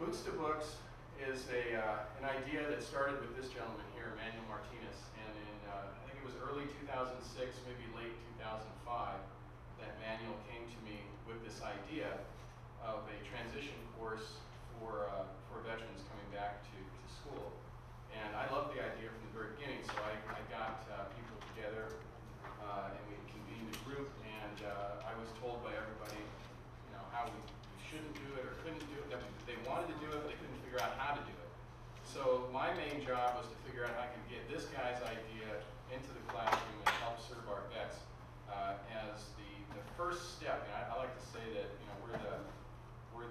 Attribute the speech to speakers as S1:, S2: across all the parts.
S1: Boots to Books is an idea that started with this gentleman here, Manuel Martinez, and in, I think it was early 2006, maybe late 2005, that Manuel came to me with this idea of a transition course for veterans coming back to school. And I loved the idea from the very beginning, so I got people together and we convened a group, and I was told by everybody, you know, how we shouldn't do it or couldn't do it, that they wanted to do it, but they couldn't figure out how to do it. So my main job was to figure out how I could get this guy's idea into the classroom and help serve our vets as the first step. And I like to say that, you know, we're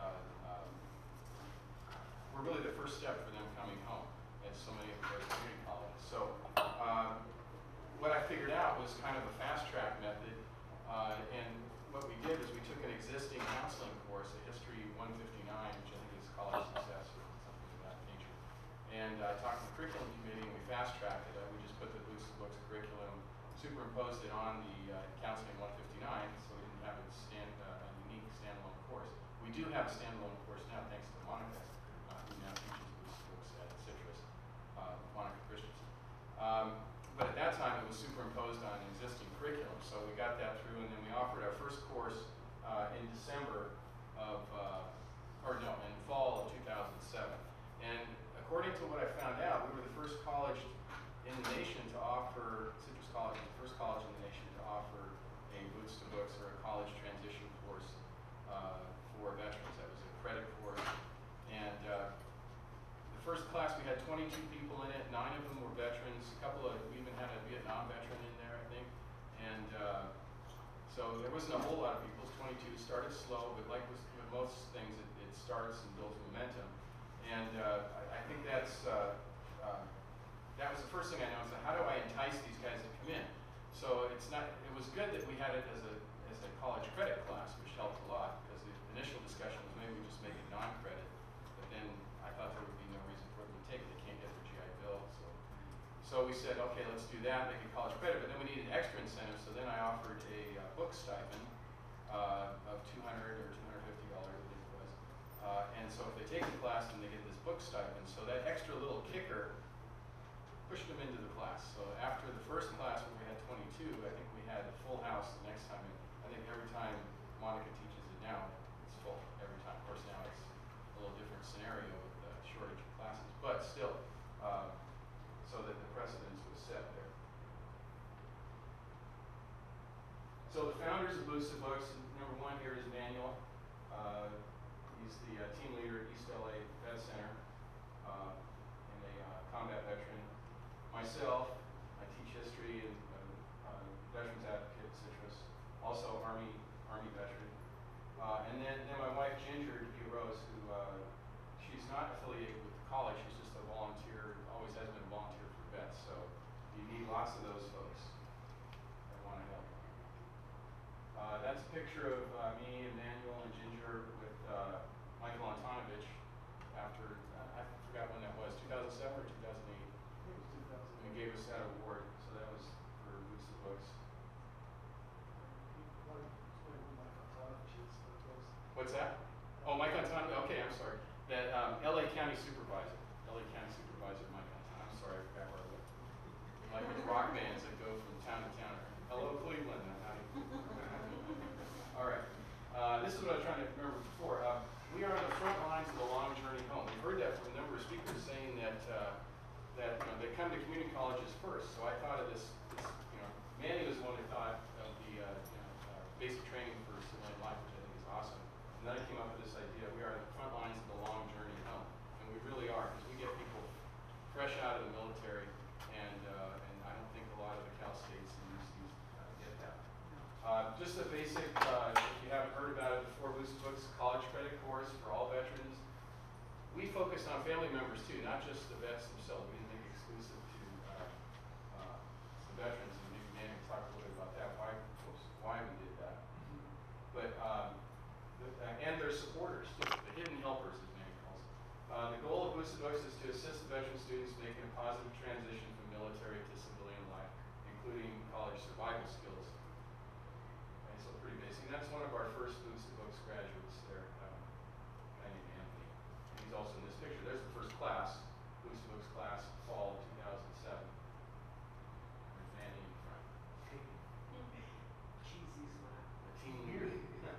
S1: really the first step for them coming home at so many of those community colleges. So what I figured out was kind of a fast track method, and what we did was we took an existing counseling course, a History 159, which I think is College Success or something of that nature. And I talked to the curriculum committee and we fast tracked it. We just put the Boots to Books curriculum, superimposed it on the Counseling 159, so we didn't have a unique standalone course. We do have a standalone course now, thanks to Monica, who now teaches Boots to Books at Citrus, Monica Christensen. But at that time, it was superimposed on an existing curriculum, so we got that through, and then we offered our first course in December of, in fall of 2007. And according to what I found out, we were the first college in the nation to offer, Citrus College was the first college in the nation to offer a Boots to Books or a college transition course for veterans. That was a credit course. And the first class, we had 22 people in it. 9 of them were veterans. We even had a Vietnam veteran in there, I think. And so there wasn't a whole lot of people. It was 22. It started slow, but like with most things, it starts and builds momentum. And I think that was the first thing I noticed. How do I entice these guys to come in? So it was good that we had it as a college credit class, which helped a lot, because the initial discussion was maybe we just make it non-credit. But then I thought there would be no reason for them to take it. They can't get their GI Bill. So we said, okay, let's do that, make it college credit. But then we needed extra incentives, so then I offered a book stipend of $200 or $250, I think it was. And so if they take the class, then they get this book stipend. So that extra little kicker pushed them into the class. So after the first class, when we had 22, I think we had a full house the next time. And I think every time Monica teaches it now, it's full every time. Of course, now it's a little different scenario with the shortage of classes, but still, so that the precedence was set there. So the founders of Boots to Books, number 1 here is Manuel. He's the team leader at East LA Vet Center and a combat veteran. Myself, I teach history and veterans advocate at Citrus, also Army veteran. And then my wife Ginger Rose, who she's not affiliated with the college, she's just a volunteer, always has been a volunteer for vets. So you need lots of those folks that want to help. That's a picture of me, Emmanuel, and Ginger with Michael Antonovich after, I forgot when that was, 2007 or 2008? I think it was 2008. And gave us that award, so that was for Boots to Books. What's that? Oh, Mike Antonovich, okay, I'm sorry. That LA County Supervisor, Mike Antonovich. I'm sorry, I forgot where I was. Like with rock bands that go from town to town. Hello, Cleveland. All right. This is what I was trying to remember before. We are on the front lines of the long journey home. We've heard that from a number of speakers saying that they come to community colleges first. So I thought of this Manny was the one who thought of the basic training for civilian life, which I think is awesome. And then I came up with this idea. We are on the front lines of the long journey home, and we really are, because we get people fresh out of the military, and I don't think a lot of the Cal States and UCs get that. Just a basic, if you haven't heard about it before, Boots to Books college credit course for all veterans. We focused on family members too, not just the vets themselves. We didn't make it exclusive to the veterans, and maybe Manny can talk a little bit about that, why we did that. But and their supporters too, the hidden helpers, as Manny calls them. The goal of Boots to Books is to assist the veteran students making a positive transition from military to civilian life, including college survival skills. Okay, so pretty basic. And that's one of our first Boots to Books graduates there, a guy named Anthony. also in this picture. There's the first class, Boost Books class, fall of 2007. There's Manny in front.
S2: Cheesy smile.
S1: The team leader.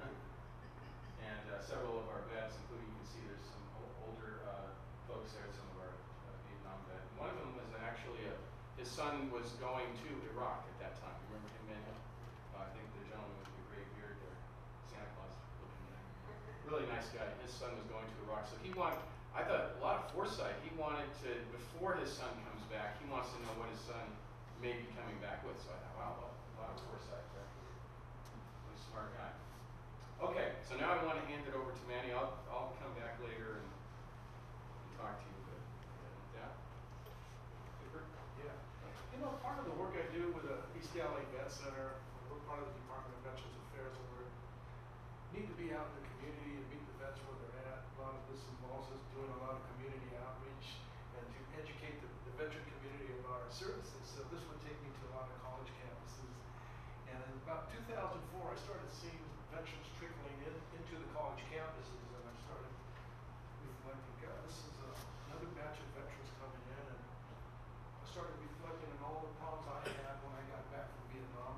S1: And several of our vets, including, you can see there's some older folks there, some of our Vietnam vets. One of them was actually his son was going to Iraq at that time. You remember him, Manny? I think the gentleman with the gray beard there, Santa Claus looking guy. Really nice guy. His son was going to Iraq. So he wanted, I thought, a lot of foresight. He wanted to, before his son comes back, he wants to know what his son may be coming back with. So I thought, wow, a lot of foresight there. Really smart guy. Okay, so now I want to hand it over to Manny. I'll come back later and talk to you. But yeah. Cooper?
S3: Yeah. You know, part of the work I do with the East LA Vet Center, we're part of the Department of Veterans Affairs, and we need to be out in the community and meet the vets where they're at. A lot of this involves us doing a lot of community outreach and to educate the veteran community about our services. So this would take me to a lot of college campuses. And in about 2004, I started seeing veterans trickling into the college campuses, and I started reflecting, God, this is another batch of veterans coming in, and I started reflecting on all the problems I had when I got back from Vietnam.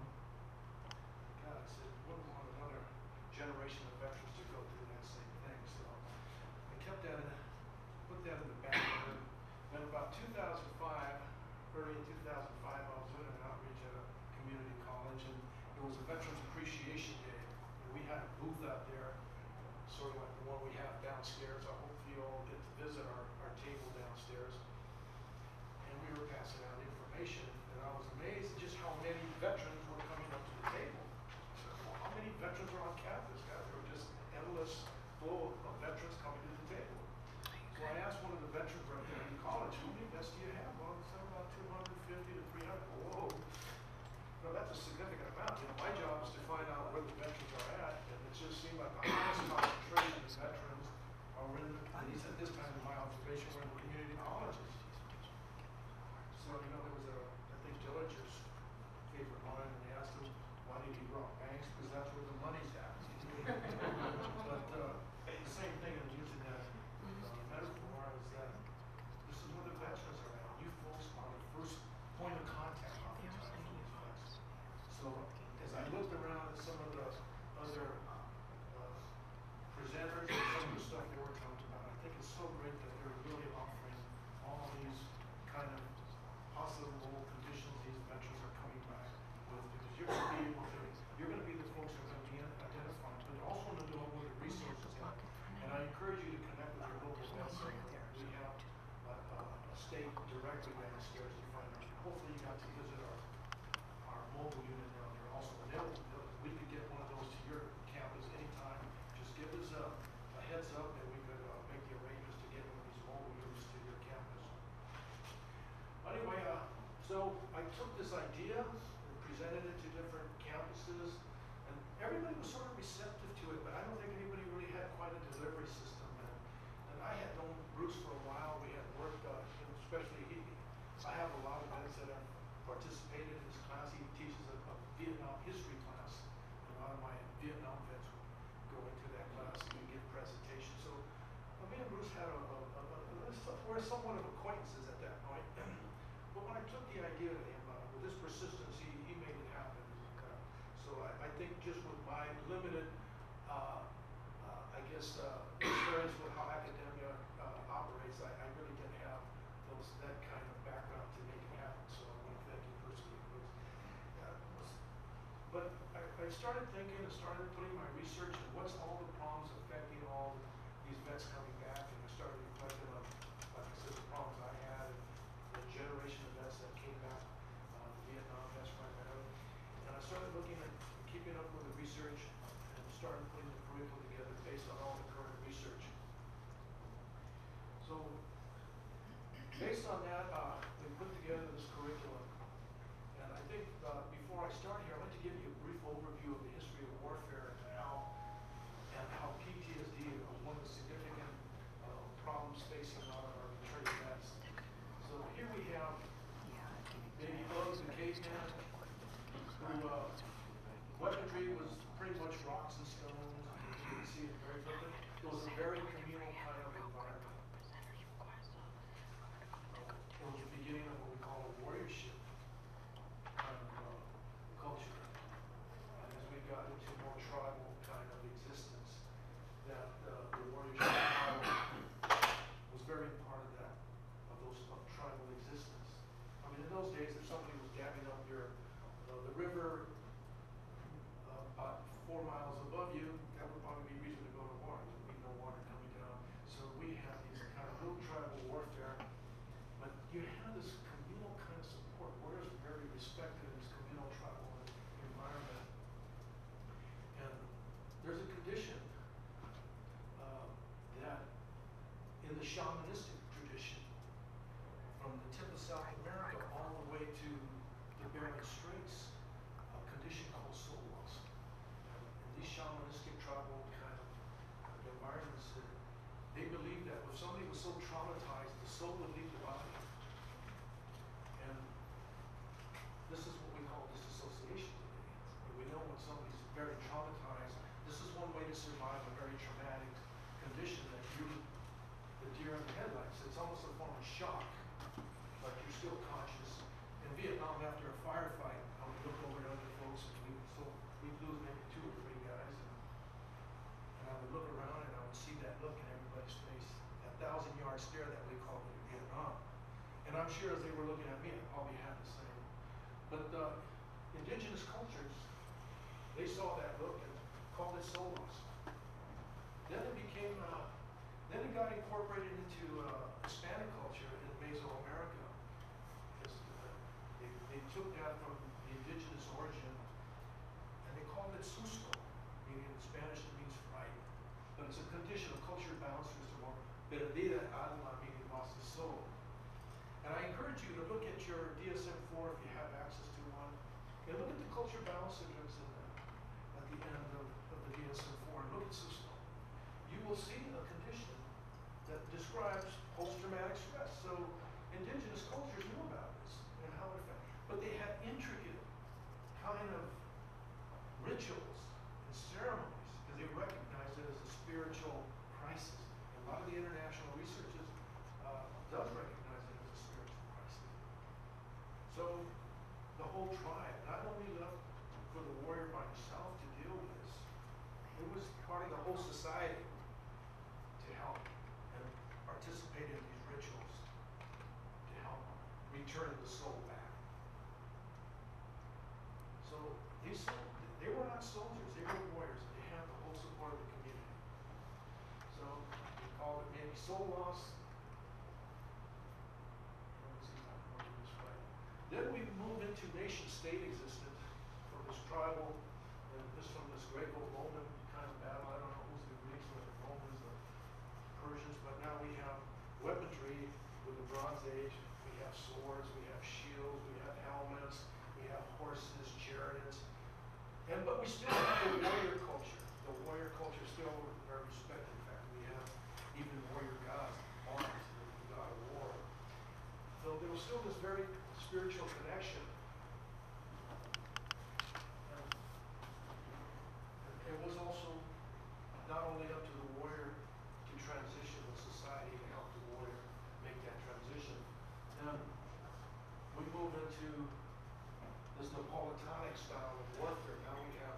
S3: God, I said, wouldn't want another generation of veterans to go through that same thing. So I kept that, put that in the back burner. Then about 2005, early in 2005, I was doing an outreach at a community college, and it was a Veterans Appreciation Day. And we had a booth out there, sort of like the one we have downstairs. I hope you all get to visit our table downstairs. And we were passing out information, and I was amazed at just how many veterans were coming up to the table. So, well, how many veterans are on campus? God, there were just endless flow of veterans coming to the table. So I asked one of the veterans right there in college, how many vets do you have? Well, it's about 250 to 300. Whoa. No, that's a significant amount. You know, my job is to find out where the veterans are at, and it just seemed like the highest concentration of veterans are in, at least at this time in my observation, were in the community colleges. So, you know, there was I think Dillinger's favorite line, and they asked him, why did he rob banks? Because that's where the money's at. But the same thing in using that metaphor is that this is where the veterans are at. You folks are the first point of contact oftentimes for these vets. So as I looked around at some of the other presenters and some of the stuff they were talking about, I think it's so great that they're really offering all these kind of possible conditions these veterans are coming back with, because you're going to be able to, you're going to be the folks who are going to be identifying, but you're also going to know where the resources are. And I encourage you to connect with your local vet center. We have a state directory downstairs to find out. Hopefully you got to visit our mobile unit down there also. And we could get one of those to your campus anytime. Just give us a heads up, and we could make the arrangements to get one of these mobile units to your campus. Anyway, so I took this idea and presented it to different campuses, and everybody was sort of receptive to it, but I don't think anybody really had quite a delivery system. And I had known Bruce for a while. We had worked, especially I have a lot of vets that have participated in his class. He teaches a Vietnam history class. A lot of my Vietnam vets would go into that class and we give presentations. So me and Bruce had we're somewhat of acquaintances at that point. But when I took the idea to him, with this persistence, he made it happen. So I think just with my limited, experience with how academia operates, I really didn't have that kind of background to make it happen. So I want to thank you personally. But I started thinking and started putting my research in what's all the problems affecting all these vets coming back, and I started reflecting on, like I said, the problems I had, and the generation of vets that came back, the Vietnam vets primarily. And I started looking at keeping up with the research and started putting the curriculum together based on all the current research. So based on that, we put together this curriculum. And I think before I start here, I'd like to give you a brief overview of the history of warfare and how PTSD is one of the significant problems facing a lot of our military vets. So here we have maybe Buzz the caveman, who weaponry was pretty much rocks and stones. You can see it very vividly. It was a very communal kind of environment. days, if somebody was damming up the river about 4 miles above you, that would probably be reason to go to war. There'd be no water coming down. So we have these kind of little tribal warfare, but you have this communal kind of support. Warriors are very respected in this communal tribal environment. And there's a condition that in the shamanistic tradition, from the tip of South America all the way to the Bering Straits, a condition called soul loss. In these shamanistic tribal kind of environments, they believe that if somebody was so traumatized, the soul would leave the body. And this is what we call disassociation today. And we know when somebody's very traumatized, this is one way to survive a very traumatic condition that the deer in the headlights. It's almost a form of shock, but you're still conscious. In Vietnam, after a firefight, I would look over at other folks, and we'd lose maybe 2 or 3 guys, and I would look around and I would see that look in everybody's face, that 1,000-yard stare that we call it in Vietnam. And I'm sure as they were looking at me, I probably had the same. But indigenous cultures, they saw that look and called it soul loss. Then it became, then it got incorporated into Hispanic culture in Mesoamerica. They took that from the indigenous origin, and they called it susto, meaning in Spanish it means fright. But it's a condition of culture bound susto, perdida alma, meaning lost the soul. And I encourage you to look at your DSM-4 if you have access to one, and look at the culture balance syndromes at the end of the DSM-4, and look at susto. You will see a condition that describes post-traumatic stress. So indigenous cultures knew about this and how it affected, but they had intricate kind of rituals and ceremonies because they recognized it as a spiritual crisis. And a lot of the international researchers does recognize it as a spiritual crisis. So the whole tribe not only left for the warrior by himself to deal with this, it was part of the whole society to help and participate in these rituals to help return the soul back. So they were not soldiers, they were warriors. They had the whole support of the community. So we call it maybe soul loss. Let's see if I can do this right. Then we move into nation state existence from this tribal, and from this Greco-Roman kind of battle. I don't know who's the Greeks or the Romans or Persians, but now we have weaponry with the Bronze Age. We have swords, we have shields, we have helmets, we have horses, chariots. But we still have the warrior culture. The warrior culture is still very respected. In fact, we have even warrior gods, Mars, the god of war. So there was still this very spiritual connection. And it was also not only up to the warrior to transition with society to help the warrior make that transition. Then we move into this Napoleonic style of warfare. Now we have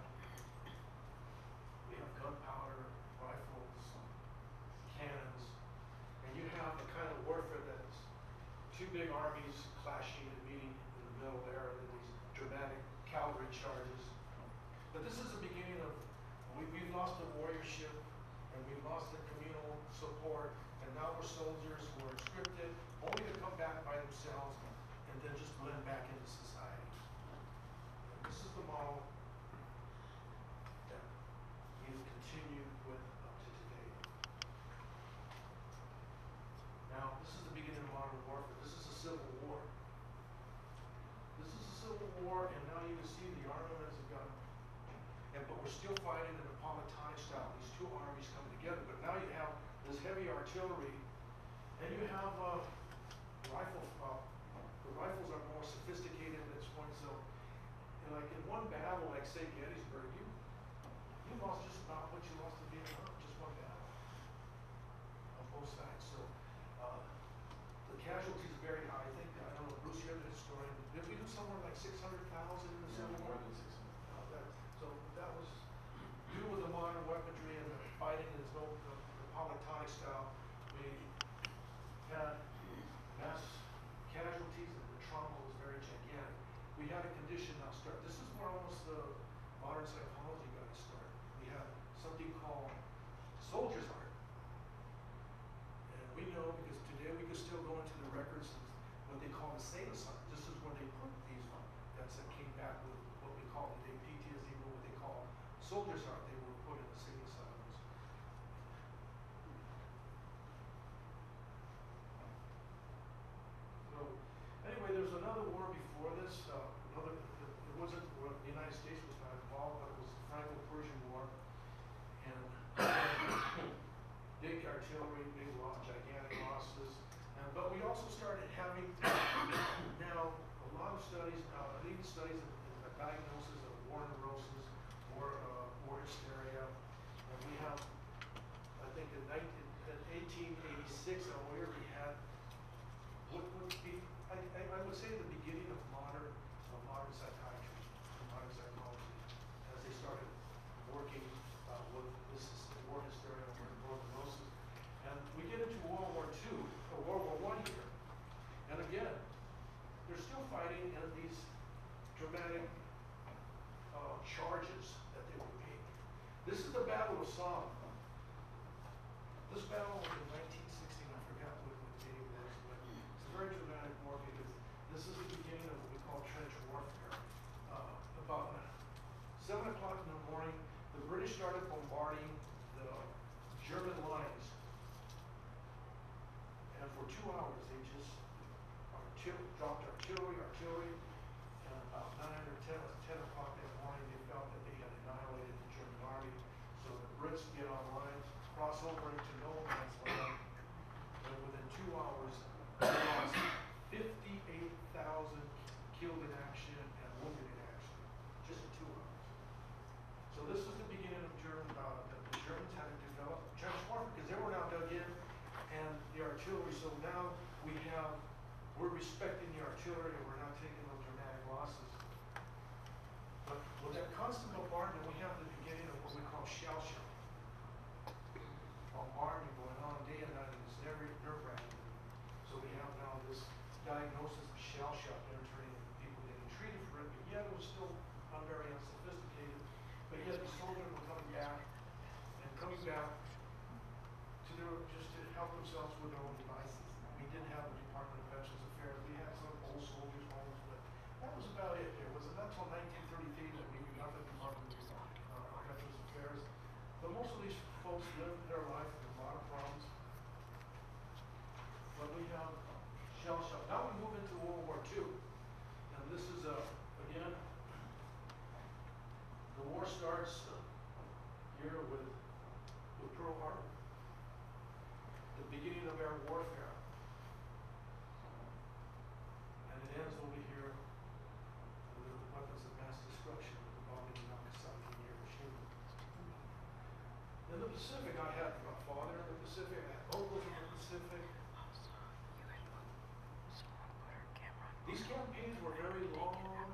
S3: gunpowder, rifles, cannons, and you have the kind of warfare that's 2 big armies clashing and meeting in the middle there, and these dramatic cavalry charges. But this is the beginning of, we've lost the warriorship, and we've lost the communal support, and now we're soldiers who are scripted, only to come back by themselves, and then just blend back into society. And this is the model that we've continued with up to today. Now, this is the beginning of modern warfare. This is a civil war. This is a civil war, and now you can see the armaments have gone. But we're still fighting in the Napoleonic style. These 2 armies come together. But now you have this heavy artillery, and you have rifles. The rifles are more sophisticated at this point. So, like in one battle, like say Gettysburg, you lost just about what you lost in Vietnam, just one battle on both sides. So the casualties are very high. I think, I don't know, Bruce, you're the historian. Did we do somewhere like 600,000 in the Civil War?
S1: More than 600,000.
S3: So that was due to the modern weaponry and the fighting in the Napoleonic style. We had mass casualties, and the trauma was very changed. had a condition now start. This is where almost the modern psychology got to start. We have something called soldier's art. And we know because today we can still go into the records of what they call the sailor's art. This is where they put these vets that came back with what we call today PTSD, but what they call soldier's art. They were put in the sailor's art. So anyway, there's another war before this. It wasn't where the United States was not involved, but it was the Franco-Persian War. And big artillery, big loss, gigantic losses. But we also started having now a lot of studies, leading studies in the diagnosis of war neurosis, war hysteria. And we have, I think in 1886, we already had what would be, I would say the beginning of modern psychiatry, modern psychology, as they started working with this war hysteria, war neurosis. And we get into World War II, or World War I here. And again, they're still fighting in these dramatic charges that they were making. This is the Battle of Solheim. This battle was in 1916, I forgot what day it was, but it's a very dramatic war because this is the beginning of what we call trench warfare. About 7 o'clock in the morning, the British started bombarding the German lines. And for 2 hours, they just dropped artillery, and about 9 or 10 o'clock in the morning, they felt that they had annihilated the German army. So the Brits get online, cross over into no man's land, and within 2 hours, they lost 58,000 killed in action and wounded in action, just in 2 hours. So this is the beginning of the Germans had to develop trench warfare because they were now dug in, and the artillery. So now we're respecting the artillery, and we're not taking those dramatic losses. But with that constant bombardment, we have the beginning of what we call shell shock. Bombardment going on day and night, and it's never nerve-wracking. So we have now this diagnosis of shell shock entering, and people getting treated for it, but yet it was still not very unsophisticated. But yet the soldiers were coming back to just to help themselves with their own devices. We didn't have the Department of Veterans Affairs. We had some old soldiers' homes, but that was about it. It was not until 1933 that we got the Department of Veterans Affairs. But most of these folks lived their life with a lot of problems. But we have shell shock. Now we move into World War II. And this is, again, the war starts here with Pearl Harbor, the beginning of air warfare. And it ends over here with the weapons of mass destruction, the bombing of Nagasaki and Hiroshima. In the Pacific, I had a father in the Pacific, I had uncles in the Pacific. These campaigns were very long,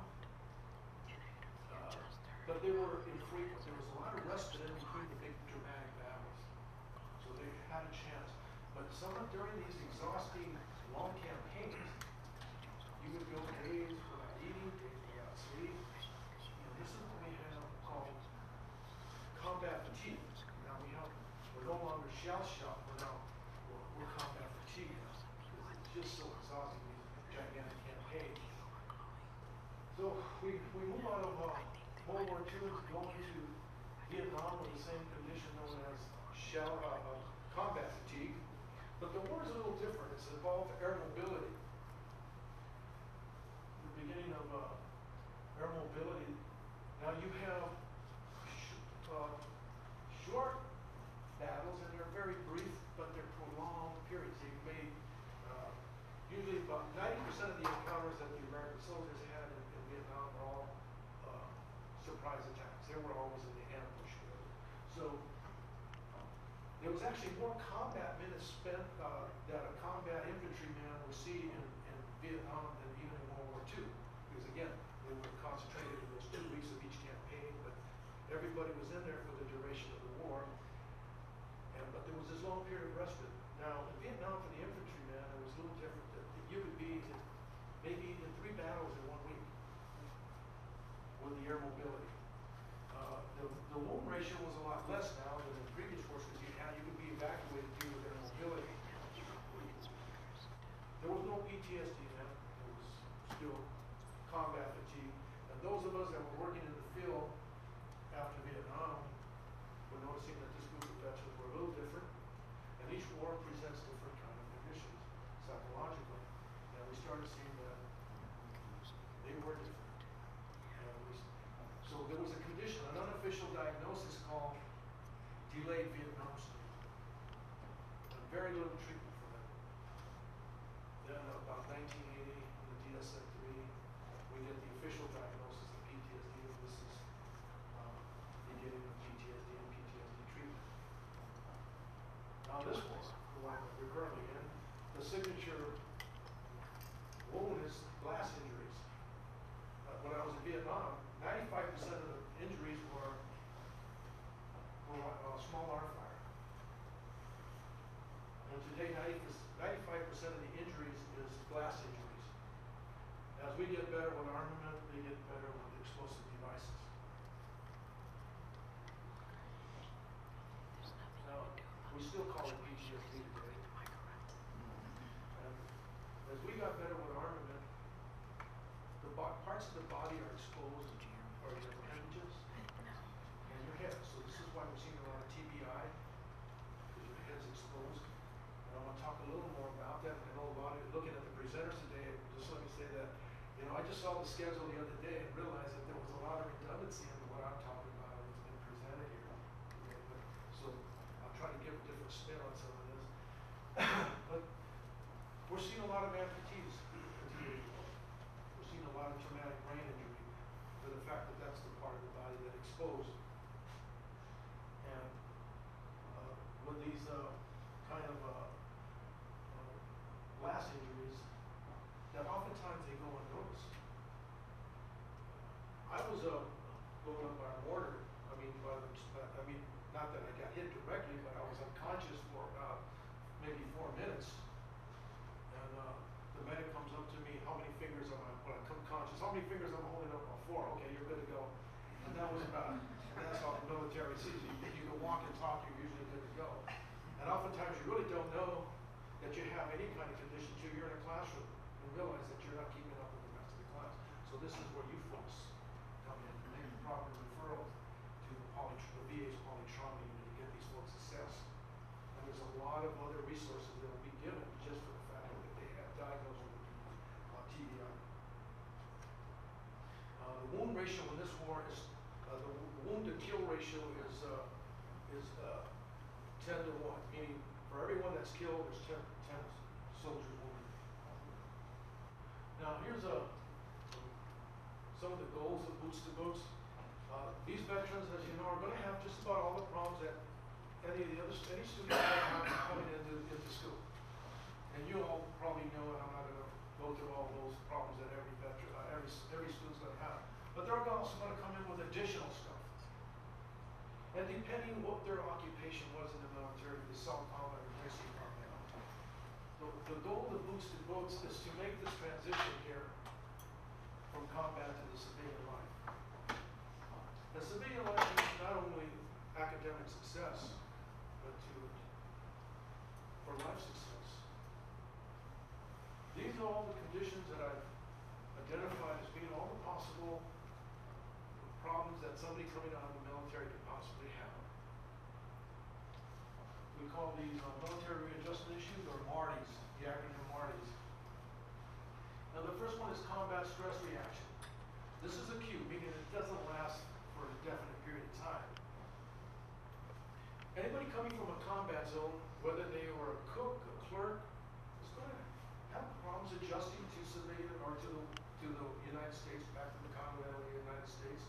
S3: but they were infrequent. There was a lot of respite in between the big dramatic battles. So they had a chance. But during these exhausting, long campaigns, you would go days without eating, days without sleep. And this is what we have called combat fatigue. Now we're no longer shell shock, we're combat fatigue now. It's just so exhausting, these gigantic campaigns. So we move out of World War II to go into Vietnam with the same condition known as combat fatigue. But the war is a little different. It's involved air mobility. The beginning of air mobility. Now you have short battles, and they're very brief, but they're prolonged periods. They've made usually about 90% of the encounters that the American soldiers had in Vietnam were all surprise attacks. They were always in the ambush. So there was actually more combat minutes spent that a combat infantryman would see in Vietnam than even in World War II. Because again, they were concentrated in those 2 weeks of each campaign, but everybody was in there for the duration of the war. But there was this long period of respite. Now, in Vietnam, for the infantryman, it was a little different. That you could be maybe in 3 battles in 1 week. mobility. The wound ratio was a lot less now than in previous wars because you could be evacuated due to their mobility. There was no PTSD then. It was still combat fatigue. And those of us that were working in the field after Vietnam were noticing that this group of veterans were a little different. And each war presents different kind of conditions psychologically. And we started seeing that they were different. So there was a condition, an unofficial diagnosis called delayed Vietnam syndrome. And very little treatment for that. Then about 1980, in the DSM-3, we get the official diagnosis of PTSD, and this is beginning of PTSD and PTSD treatment. Now this war, the one that we're currently in, the signature wound is blast injuries. When I was in Vietnam, 95% of the injuries were small arm fire. And today, 95% of the injuries is blast injuries. As we get better with armament, they get better with explosive devices. Now, we still call it PTSD today. And as we got better with armament, the parts of the body are exposed, or your appendages and your head. So this is why we're seeing a lot of TBI, because your head's exposed. And I want to talk a little more about that. I know a lot of you looking at the presenters today, just let me say that, I just saw the schedule the other day and realized that there was a lot of redundancy in what I'm talking about and what's been presented here. Okay, so I'll try to give a different spin on some of this. But we're seeing a lot of amputees. We're seeing a lot of traumatic brain injury for the fact that that's the part of the body that exposed. And with these kind of blast injuries, that oftentimes they go unnoticed. I was blown up by a mortar. Not that I got hit directly, but I was unconscious for about maybe 4 minutes. And the medic comes up to me, how many fingers am I, when I come conscious, how many fingers am I holding up? 4, okay, you're good to go. And that was about, and that's how the military sees you. If you can walk and talk, you're usually good to go. And oftentimes you really don't know that you have any kind of condition till you're in a classroom and realize that you're not keeping up with the rest of the class. So this is where you folks come in and make the proper referral to the VA's polytrauma unit to get these folks assessed. And there's a lot of other resources that will be given just for the fact that they have diagnosed with TBI. The wound ratio in this war is, the wound to kill ratio is 10 to 1, meaning for everyone that's killed, there's 10 soldiers wounded. Now here's some of the goals of Boots to Boots. These veterans, as you know, are going to have just about all the problems that any students will have coming into school. And you all probably know, and I'm not going to go through all those problems that every veteran, every student's going to have. But they're also going to come in with additional stuff. And depending what their occupation was in the military, the South Combat or Basic Combat. The goal of Boots to Boots is to make this transition here from combat to the civilian life. The civilian life is not only academic success, but for life success. These are all the conditions that I've identified as being all the possible problems that somebody coming out of the military could possibly have. We call these military readjustment issues, or MARTIs, the acronym MARTIs. Now the first one is combat stress reaction. This is acute, meaning it doesn't last for a definite period of time. Anybody coming from a combat zone, whether they were a cook, a clerk, is going to have problems adjusting to civilian or to the United States, back to the Continental United States.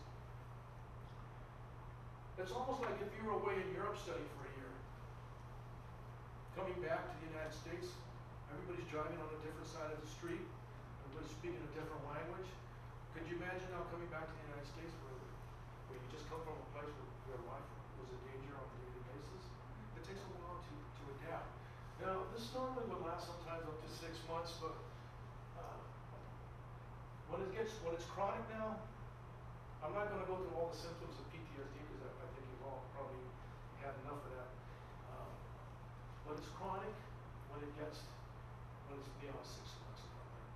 S3: It's almost like if you were away in Europe studying for a year. Coming back to the United States, everybody's driving on a different side of the street, everybody's speaking a different language. Could you imagine now coming back to the United States where you just come from a place where your life was in danger on a daily basis? It takes a while to adapt. Now, this normally would last sometimes up to 6 months, but when it's chronic now, I'm not gonna go through all the symptoms of PTSD because I think you've all probably had enough of that. But it's chronic when it's beyond 6 months.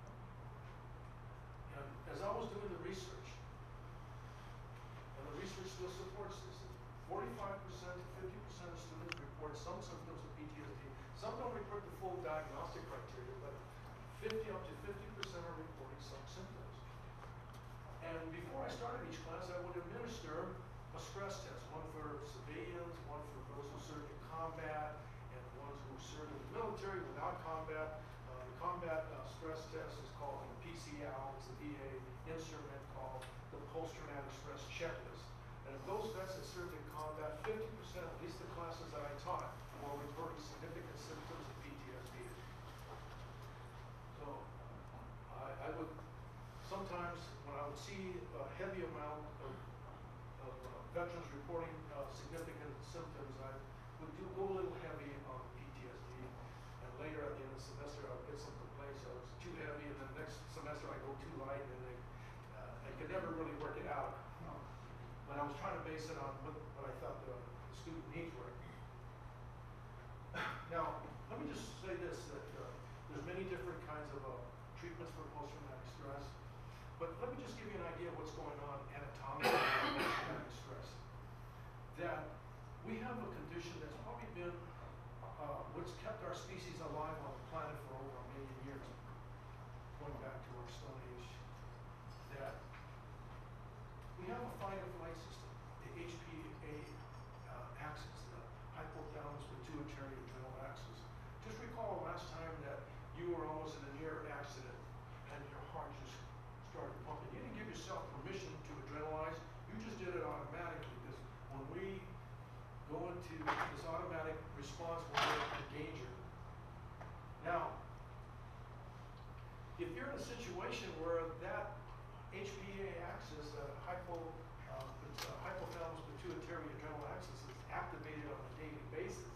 S3: And as I was doing the research, and the research still supports this, 45% to 50% of students report some symptoms of PTSD. Some don't report the full diagnostic criteria, but up to 50% are reporting some symptoms. And before I started each class, I would administer a stress test, one for civilians, one for those who served in combat, and ones who served in the military without combat. The combat stress test is called the PCL. It's a VA instrument called the post-traumatic stress checklist. And of those vets that served in combat, 50%, at least the classes that I taught, were reporting significant symptoms of PTSD. So I would sometimes, when I would see a heavy amount of veterans reporting significant symptoms, I would go a little heavy on PTSD. And later at the end of the semester, I would get some complaints that it was too heavy, and then next semester I go too light, and I could never really work it out. But I was trying to base it on what I thought the student needs were. Now, let me just say this, that there's many different kinds of treatments for post-traumatic stress. But let me just give you an idea of what's going on anatomically with post-traumatic stress. That we have a condition that's probably been what's kept our species alive on the planet for over 1 million years, going back to our Stone Age. That we have a fight or flight system, the HPA axis, the hypothalamus pituitary adrenal axis. Just recall last time that you were almost in a near accident and your heart just started pumping. You didn't give yourself permission to adrenalize. You just did it automatically, because when we go into this automatic response when we're in danger. Now, if you're in a situation where that HPA axis, hypothalamus pituitary adrenal axis, is activated on a daily basis,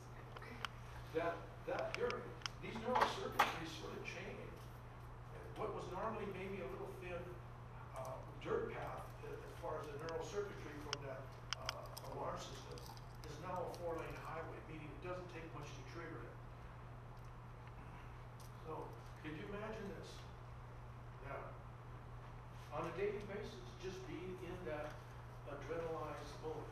S3: these neural circuitries sort of change. What was normally maybe a little thin dirt path as far as the neural circuitry from that alarm system is now a 4-lane highway, meaning it doesn't take much to trigger it. So, could you imagine this? Now, on a daily basis, just being in that adrenalized mode,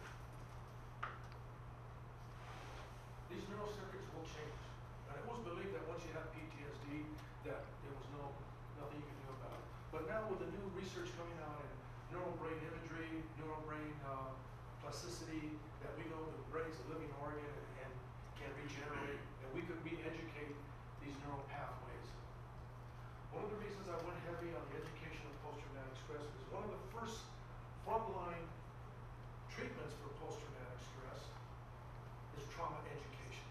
S3: these neural circuits will change. And it was believed that once you have PTSD, that there was nothing you could do about it. But now with the new research coming out in neural brain imagery, neural brain plasticity, that we know the brain's a living organ and can regenerate, and we could re-educate these neural pathways. One of the reasons I went heavy on the education of post-traumatic stress is one of the first frontline treatments for post-traumatic stress is trauma education.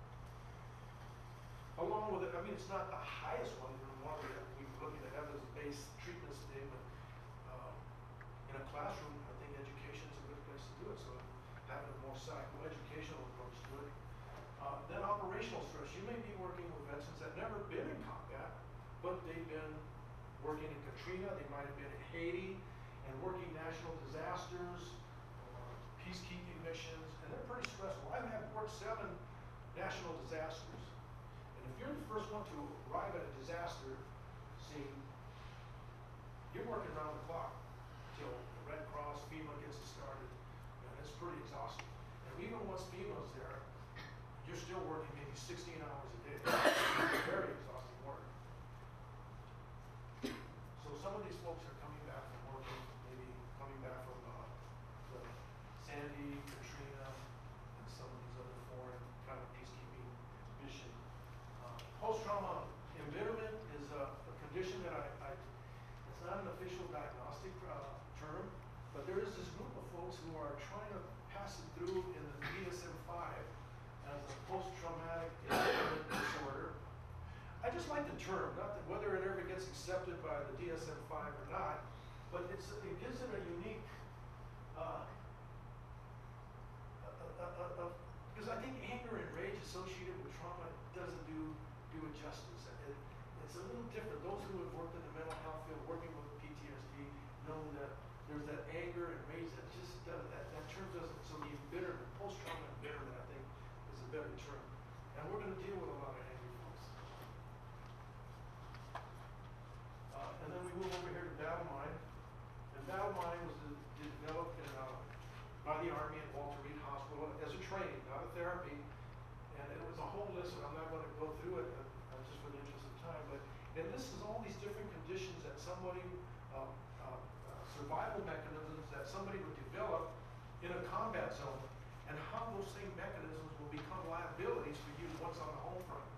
S3: Along with it, I mean, it's not the highest one that we're looking at evidence-based treatments today, but in a classroom, I think education is a good place to do it. So having a more psychoeducational approach to it. Then operational stress. You may be working with veterans that never been in combat, but they've been working in Katrina, they might have been in Haiti, and working national disasters, or peacekeeping missions, and they're pretty stressful. I have worked 7 national disasters. And if you're the first one to arrive at a disaster scene, you're working around the clock till the Red Cross, FEMA gets it started, and it's pretty exhausting. And even once FEMA's there, you're still working maybe 16 hours a day. It's very exhausting work. So some of these folks are coming back from working, maybe coming back from the Sandy, Katrina, and some of these other foreign kind of peacekeeping mission. Post-trauma embitterment is a condition that it's not an official diagnostic term, but there is this group of folks who are trying to pass it through in the DSM-5 as a post-traumatic embitterment disorder. I just like the term, not that whether it ever gets accepted by the DSM-5 or not, but it gives it a unique, because I think anger and rage associated with trauma doesn't do it justice. It's a little different. Those who have worked in the mental health field, working with PTSD, know that there's that anger and that term doesn't, so the embitterment, post-traumatic embitterment, I think, is a better term. And we're going to deal with a lot of angry folks. And then we move over here to battle mind. And battle mind was developed by the Army at Walter Reed Hospital as a training, not a therapy. And it was a whole list, and I'm not going to go through it just for the interest of time, but it lists all these different conditions that somebody, survival mechanisms that somebody would develop in a combat zone, and how those same mechanisms will become liabilities for you once on the home front.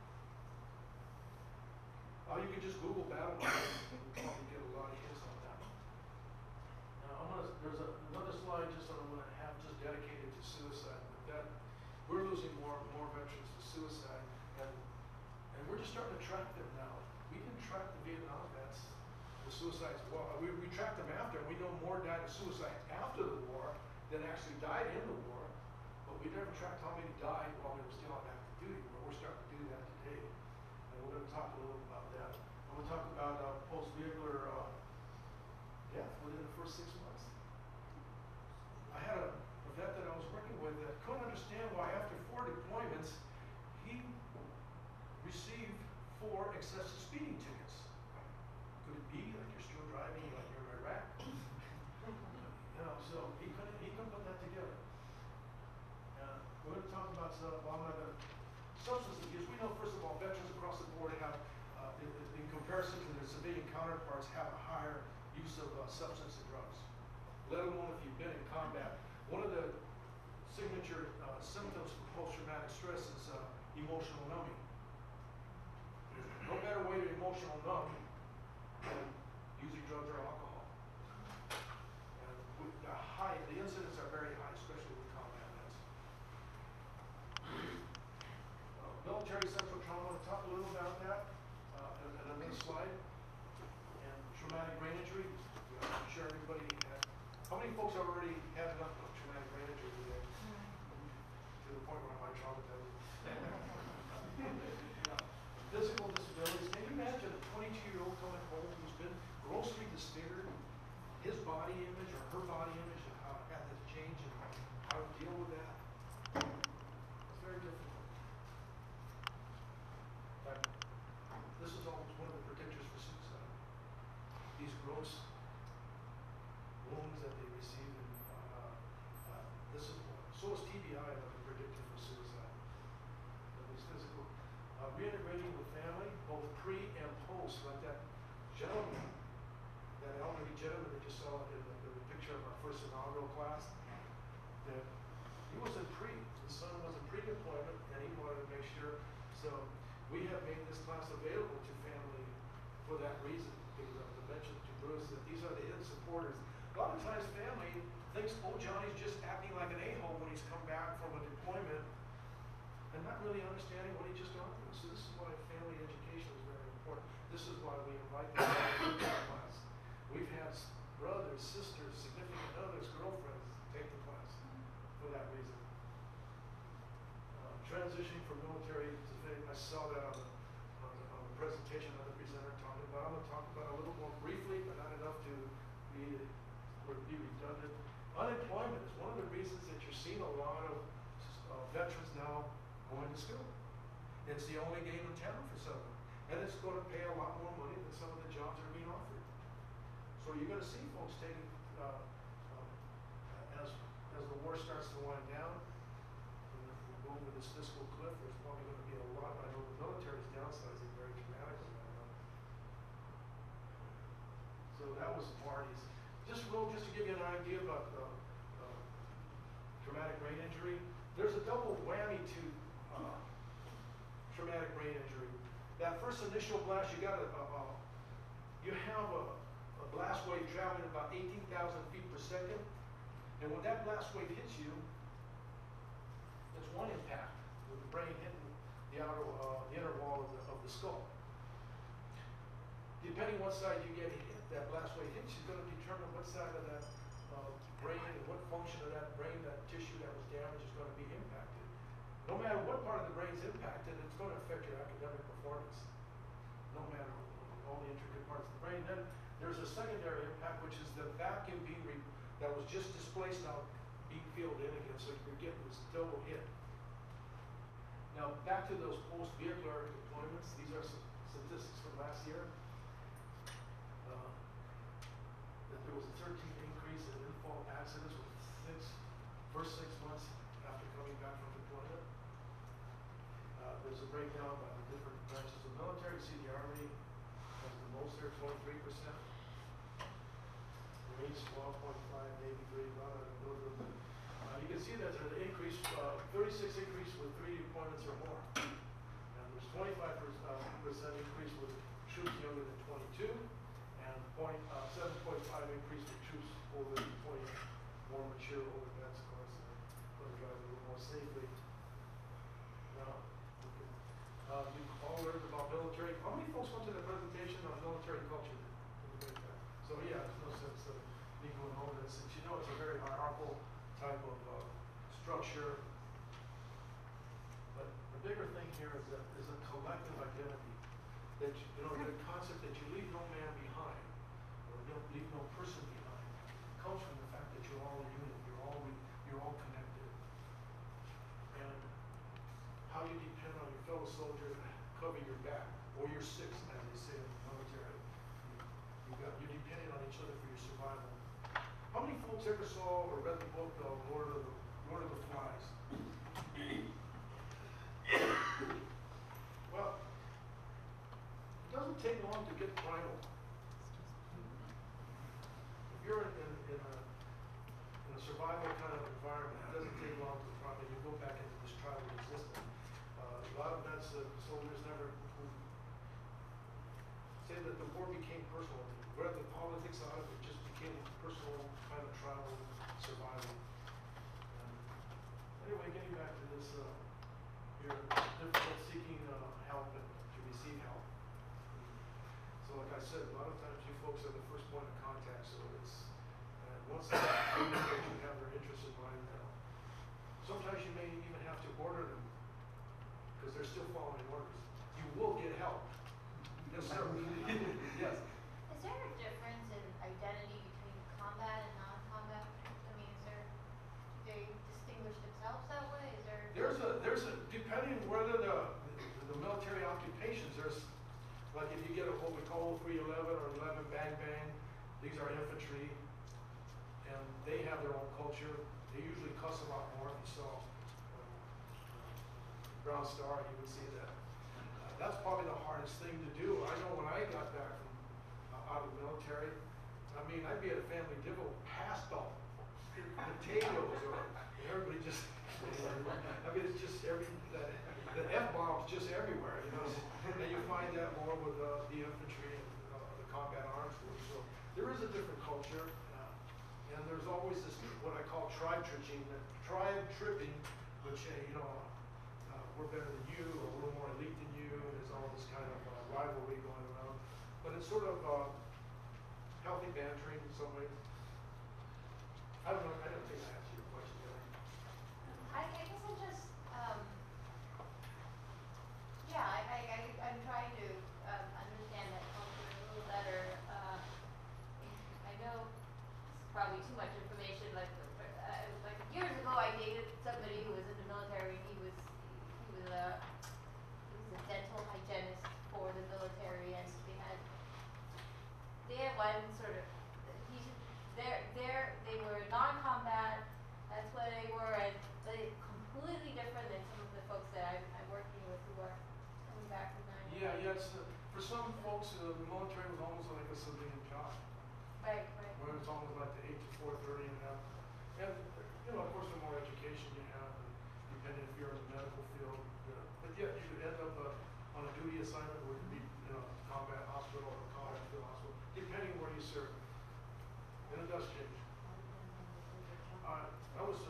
S3: You can just Google battle mind, and you'll probably get a lot of hints on that. Now, there's another slide just that I'm going to have just dedicated to suicide. But that we're losing more veterans to suicide, and we're just starting to track them now. We didn't track the Vietnam vets, the suicides. Well, we tracked them after, and we know more died of suicide after the war than actually died in the war. But we never tracked how many died while they were still on active duty. But we're starting to do that today, and we're going to talk a little about that. And we'll talk about post-vehicular death within the first 6 months. I had a vet that I was working with that couldn't understand why after 4 deployments, he received 4 excessive speeding tickets. Could it be like you're still driving like you're in Iraq? So he couldn't put that together. We're going to talk about substance abuse. We know, first of all, veterans across the board have, in comparison to their civilian counterparts, have a higher use of substance and drugs, let alone if you've been in combat. One of the signature symptoms for post-traumatic stress is emotional numbing. There's no better way to emotional numb than using drugs or alcohol. And the incidents are very high, especially with combat vets. Military central trauma, we'll talk a little about that in another slide. And traumatic brain injury, I'm sure everybody had. How many folks already had enough of traumatic brain injury today? To the point where I might traumatize you. Physical disabilities. Can you imagine a 22-year-old coming home who's been grossly disfigured, his body image or her body image, and how it had to change and how to deal with that? It's very difficult. But this is almost one of the predictors for suicide. These gross wounds that they receive, and this is one. So is TBI another predictor for suicide. These physical. Reintegrating with family, both pre and post, like that gentleman, that elderly gentleman that you saw in the picture of our first inaugural class, that he was in pre, his son was in pre-deployment, and he wanted to make sure. So we have made this class available to family for that reason, because of the mention to Bruce that these are the hidden supporters. A lot of times family thinks, oh, Johnny's just acting like an a-hole when he's come back from a deployment, and not really understanding what he just gone through. So this is why family education is very important. This is why we invite them to the class. We've had brothers, sisters, significant others, girlfriends take the class for that reason. Transitioning from military to civilian, I saw that on the presentation of the presenter talking about. I'm going to talk about it a little more briefly, but not enough to be redundant. Unemployment is one of the reasons that you're seeing a lot of veterans now going to school. It's the only game in town for some of them. And it's going to pay a lot more money than some of the jobs that are being offered. So you're going to see folks taking, as the war starts to wind down, and if we go over this fiscal cliff, there's probably going to be a lot. I know the military is downsizing very dramatically right now. So that was parties. Just to give you an idea about traumatic brain injury, there's a double whammy to traumatic brain injury. That first initial blast, you have a blast wave traveling about 18,000 feet per second, and when that blast wave hits you, it's one impact with the brain hitting the inner wall of the skull. Depending what side you get hit, that blast wave hits, is going to determine what side of that brain and what function of that brain, that tissue that was damaged, is going to be impacted. No matter what part of the brain is impacted, it's going to affect your academic performance. No matter all the intricate parts of the brain. Then there's a secondary impact, which is the vacuum being that was just displaced now being filled in again, so you're getting this double hit. Now, back to those post-vehicular deployments, these are some statistics from last year. That there was a 13% increase in in-fault accidents with first 6 months after coming back from deployment. There's a breakdown by the different branches of the military. You see the Army has the most there, 23%. Marines 12.5, Navy 3, you can see that there's an increase, 36 increase with 3 deployments or more. And there's 25% increase with troops younger than 22, and 7.5 increase with troops over 20, more mature, older vets, of course, going to drive a little more safely. Now, you all learned about military. How many folks went to the presentation on military culture? So yeah, there's no sense of me going over this. Since you know it's a very hierarchical type of structure. But the bigger thing here is a collective identity. That you know, the concept that you leave no man behind, or leave no person behind, comes from the fact that you're all a unit. You're all connected. And how you depend on your fellow soldier to cover your back, or your six, as they say in the military. You're depending on each other for your survival. How many folks ever saw or read the book Lord of the Flies? Well, it doesn't take long to get primal. If you're in a survival kind of environment, it doesn't take long to primal. You go back into this tribal existence. A lot of vets, soldiers never say that the war became personal. Read the politics out of it, just became personal kind of tribal survival. Anyway, getting back to this, you're difficult seeking help and to receive help. So like I said, a lot of times you folks are the first point of contact, so it's, once they have their interests in mind, sometimes you may even have to order them, because they're still following orders. You will get help. Yes, sir. Yes.
S2: Is there a difference in identity between combat and non-combat? I mean, do they distinguish themselves that way?
S3: There's a depending whether the military occupations, there's like if you get what we call 311 or 11 bang bang, these are infantry, and they have their own culture. They usually cuss a lot more. If you saw Brown Star, you would see that. That's probably the hardest thing to do. I know when I got back from out of the military, I mean, I'd be at a family dinner, passed off potatoes, or everybody just, I mean, it's just the F-bomb's just everywhere, you know. And you find that more with the infantry and the combat arms force. So there is a different culture, and there's always this, what I call tribe tripping, which, you know, we're better than you, or we're more elite than you, and there's all this kind of rivalry going around. But it's sort of healthy bantering in some ways. I don't know, I don't think I answered your question, did I?
S2: I guess I'm just, yeah, I'm trying to understand that culture a little better. I know it's probably too much information. Like years ago, I dated somebody who was in the military. He was a dental hygienist for the military, and they had one sort of, they were non-combat, that's what they were, and they completely different than some of the folks that I'm working with who are coming back from 9/11.
S3: Yeah, it's, for some folks, the military was almost like a civilian job.
S2: Right.
S3: Where it's almost like the 8 to 4:30 and you know, of course, the more education you have, depending if you're in the medical field, but yet you could end up on a duty assignment where you'd be in a combat hospital or a combat field hospital, depending where you serve. And it does change. I was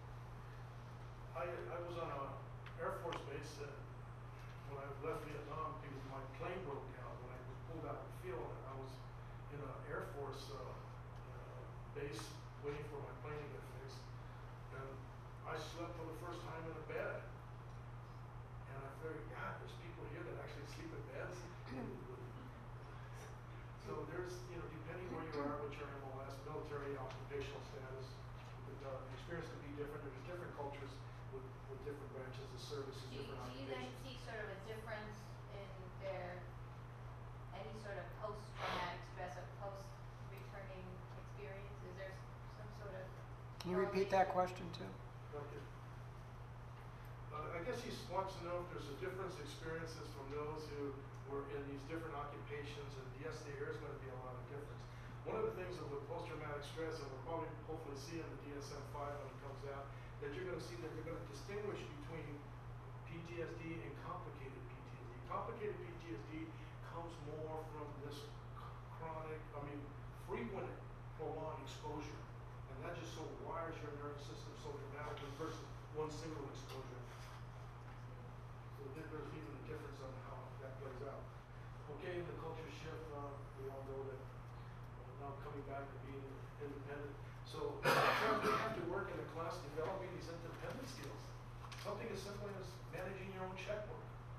S3: on a Air Force base when I left Vietnam because my plane broke down when I was pulled out of the field, and I was in an Air Force base waiting for my plane to get fixed, and I slept for the first time in a bed, and I figured, God, there's people here that actually sleep in beds. So there's, you know, depending where you are, what your MOS, military military occupational status. The experience can be different. There's different cultures with different branches of services,
S2: Do you,
S3: different
S2: do you then
S3: occupations.
S2: see sort of a difference in their, any sort of post-traumatic stress or post-returning experience? Is there some sort of?
S4: Can you repeat that question too?
S3: Okay. I guess he wants to know if there's a difference experiences from those who were in these different occupations, and yes, there is going to be a lot of difference. One of the things with post-traumatic stress, and we'll probably hopefully see in the DSM-5 when it comes out, that you're going to see that they're going to distinguish between PTSD and complicated PTSD. Complicated PTSD comes more from this chronic, frequent prolonged exposure. And that just so wires your nervous system so dramatically versus one single exposure. So there's even a difference on how that plays out. Okay, the culture shift, we all know that now coming back to being independent. So sometimes we have to work in a class developing these independent skills. Something as simple as managing your own checkbook.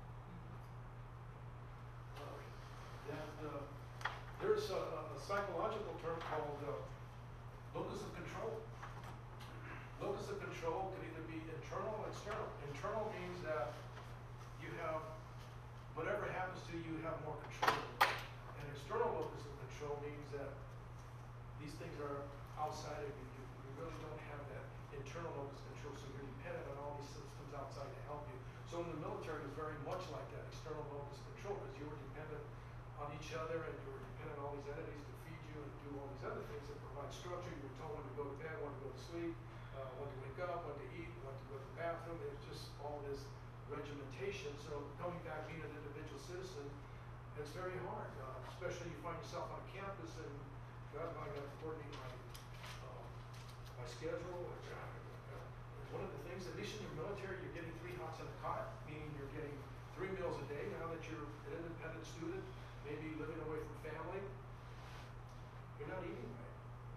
S3: There's a psychological term called locus of control. Locus of control can either be internal or external. Internal means that you have, whatever happens to you, you have more control. And external locus of control means that these things are outside of you. You really don't have that internal locus of control, so you're dependent on all these systems outside to help you. So in the military, it was very much like that, external locus of control, because you were dependent on each other, and you were dependent on all these entities to feed you and do all these other things that provide structure. You were told when to go to bed, when to go to sleep, when to wake up, when to eat, when to go to the bathroom. There's just all this regimentation. So coming back, being an individual citizen, it's very hard, especially you find yourself on campus and God, I got to coordinate my schedule. One of the things, at least in your military, you're getting 3 hots in a cot, meaning you're getting 3 meals a day. Now that you're an independent student, maybe living away from family, you're not eating right.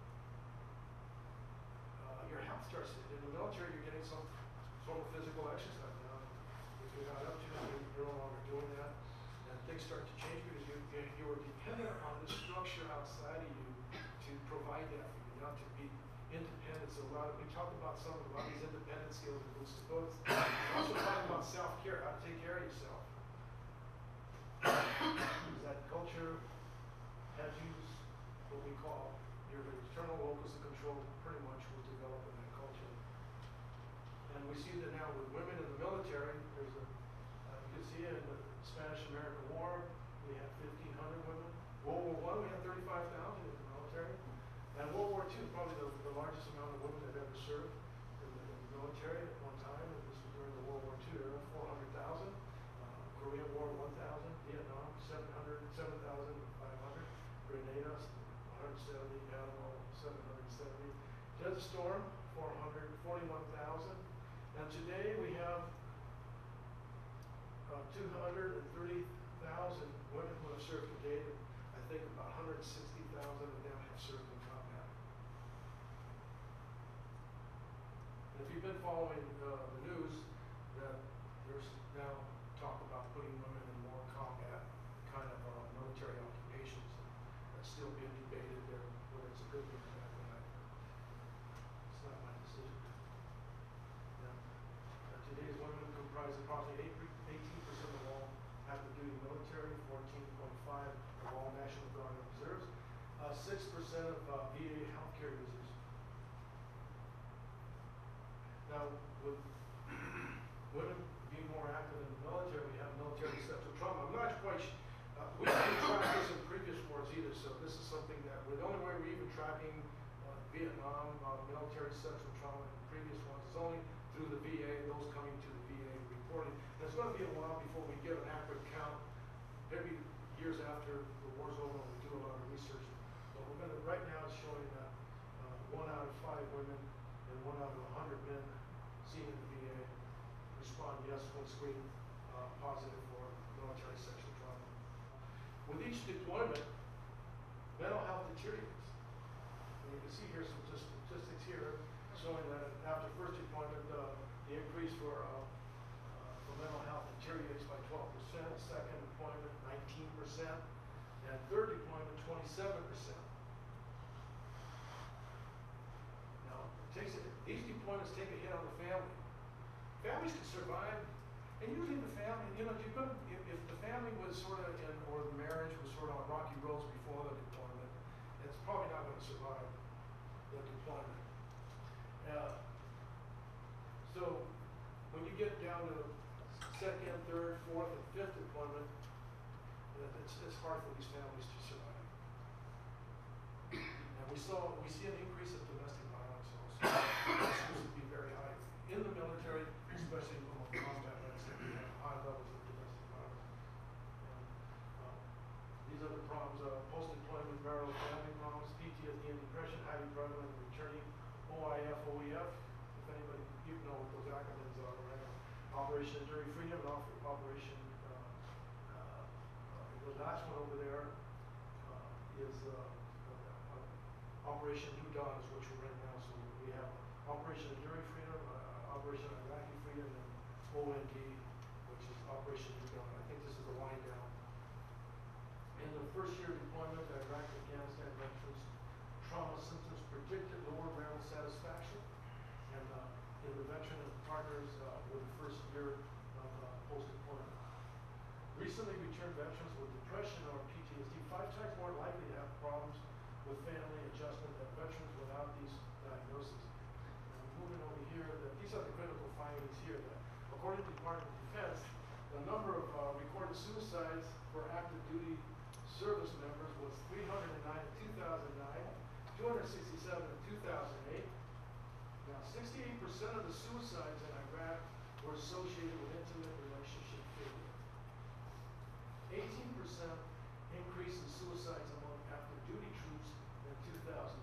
S3: Your health starts, in the military, you're getting some sort of physical exercise. Now, if you're not up to it, you're no longer doing that. And things start to change because you are dependent on the structure outside of you to provide that for you, not to be independent. So we talk about a lot of these independent skills and boost the books. We also talk about self-care, how to take care of yourself. Because that culture has used what we call your internal locus of control pretty much was developed in that culture. And we see that now with women in the military, there's you can see it in the Spanish-American War, we had 1,500 women. World War I, we had 35,000 in the military. And World War II, probably the largest amount of women that ever served in the military at one time. And this was during the World War II era, 400,000. Korean War, 1,000. Vietnam, 7,500. Grenada, 170. Panama, 770. Desert Storm, 441,000. And today we have 230,000 women who have served today. I think about 160,000 of them have served in combat. And if you've been following the news, that there's now talk about putting women in more combat kind of military occupations. That's still being debated there, whether it's a good thing or bad thing. It's not my decision. Yeah. Today's women comprise approximately 18% of all active duty military, 14.5% of all National Guard and Reserves, 6% of VA healthcare users. Now, with women being more active in the military, we have military sexual trauma. I'm not quite we didn't track this in previous wars either, so this is something that the only way we're even tracking Vietnam military sexual trauma in previous ones is only through the VA, those coming to the VA reporting. And it's going to be a while before we get an accurate count. Maybe years after the war's over, we do a lot of research. But we're going to, right now it's showing that 1 out of 5 women and 1 out of 100 men seen in the VA respond yes when screened positive for military sexual trauma. With each deployment, mental health deteriorates. And you can see here some statistics here showing that after first deployment, the increase for mental health deteriorates by 12%, second deployment 19%, and third deployment 27%. these deployments take a hit on the family. Families can survive, and usually the family, you know, if the family was sort of in, or the marriage was sort of on rocky roads before the deployment, it's probably not going to survive the deployment. So when you get down to second, third, fourth, and fifth deployment, it's hard for these families to survive. And we see an increase of domestic violence also. It seems to be very high in the military, especially among combat vets, that we have high levels of domestic violence. And, these other problems, post-deployment marital family problems, PTSD and depression, highly prevalent in returning OIF, OEF. If anybody, you know what those acronyms are, right? Operation Enduring Freedom and Operation, the last one over there is Operation New Dawn is what we're in now. So we have Operation Enduring Freedom, Operation Iraqi Freedom, and OND, which is Operation New Dawn. I think this is the wind down. In the first year deployment, Iraq, Afghanistan veterans, trauma symptoms predicted lower marital satisfaction, and in the veteran and partners with the first year of post-deployment. Recently returned veterans with depression or PTSD 5 times more likely to have problems with family adjustment than veterans without these diagnoses. And moving over here, these are the critical findings here. That according to the Department of Defense, the number of recorded suicides for active duty service members was 309 in 2009, 267 in 2008. Now, 68% of the suicides in Iraq were associated with intimate relationship failure. 18% increase in suicides among active duty troops in 2012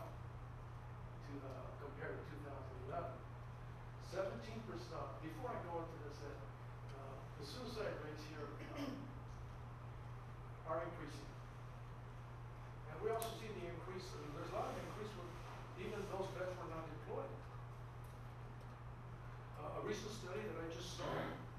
S3: compared to 2011. 17%, before I go into this, the suicide rates here are increasing. And we also see the increase, there's a lot of increase with even those vets who are not deployed. A recent study that I just saw,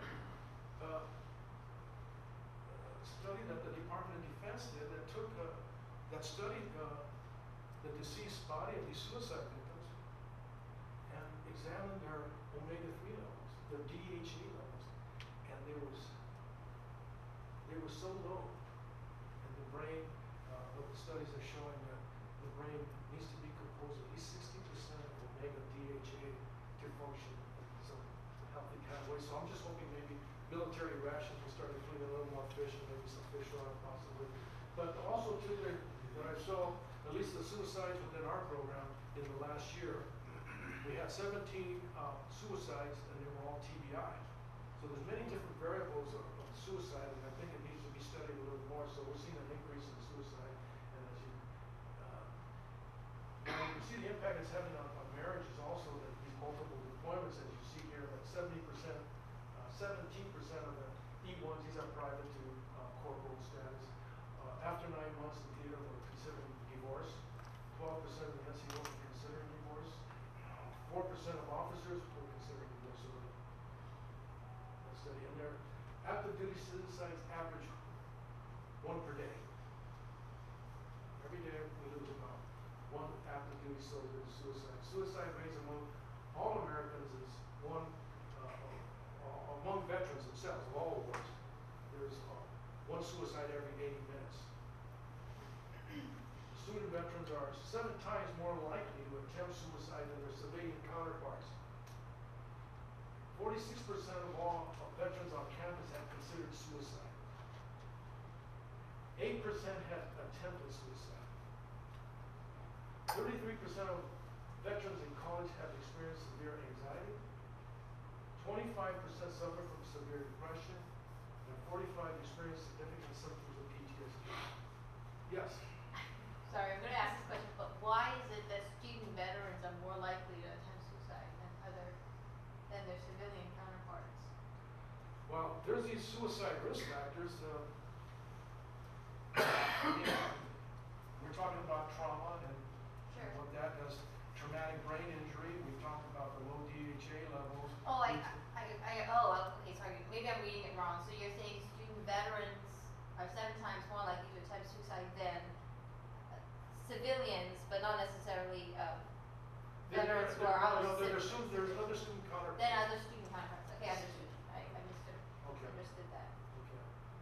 S3: study that the Department of Defense did that studied the deceased body of these suicide victims and examined their omega-3 levels, their DHA levels, and they were so low in the brain. What the studies are showing that the brain needs to be composed of at least 60% of omega DHA to function in some healthy kind of way. So I'm just hoping maybe military rations will start including a little more fish and maybe some fish oil possibly. But also too, that I saw, at least the suicides within our program in the last year, we had 17 suicides and they were all TBI. So there's many different variables of suicide, and I think it needs to be studied a little more. So we're seeing an increase in suicide, and as you can see the impact it's having on marriages also, that these multiple deployments, as you see here, that 17% of the E1s, these are private to corporal status. After 9 months, the theater were considering divorce. 12% of the NCO were considering divorce. 4% of officers were considering divorce. So let's study. And their active duty suicides average 1 per day. Every day we lose about 1 active duty soldier to suicide. Suicide rates among all Americans is among veterans themselves, of all wars, there's 1 suicide every 80 minutes. Student veterans are 7 times more likely to attempt suicide than their civilian counterparts. 46% of all veterans on campus have considered suicide. 8% have attempted suicide. 33% of veterans in college have experienced severe anxiety. 25% suffer from severe depression, and 45% experience significant symptoms of PTSD. Yes?
S2: Sorry, I'm going to ask this question, but why is it that student veterans are more likely to attempt suicide than their civilian counterparts?
S3: Well, there's these suicide risk factors. We're talking about trauma and what that does. Traumatic brain injury. We've talked about the low DHA levels.
S2: Okay, sorry. Maybe I'm reading it wrong. So you're saying student veterans are 7 times more likely to attempt suicide than civilians, but not necessarily veterans who are
S3: No,
S2: out
S3: there's other student counterparts.
S2: Then other student contracts, okay, understood, I understood,
S3: Okay.
S2: understood that.
S3: Okay.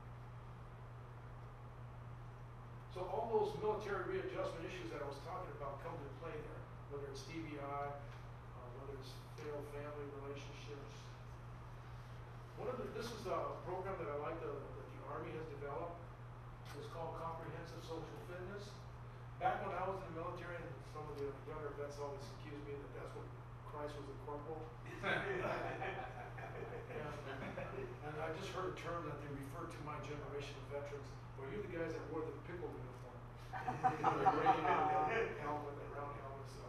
S3: So all those military readjustment issues that I was talking about come to play there, whether it's DBI, whether it's failed family relationships. This is a program that I like that the Army has developed. It's called Comprehensive Social Fitness. Back when I was in the military, and some of the younger vets always accused me that that's what Christ was a corporal. And I just heard a term that they referred to my generation of veterans. Were you the guys that wore the pickle uniform? The gray helmet, the round helmet, so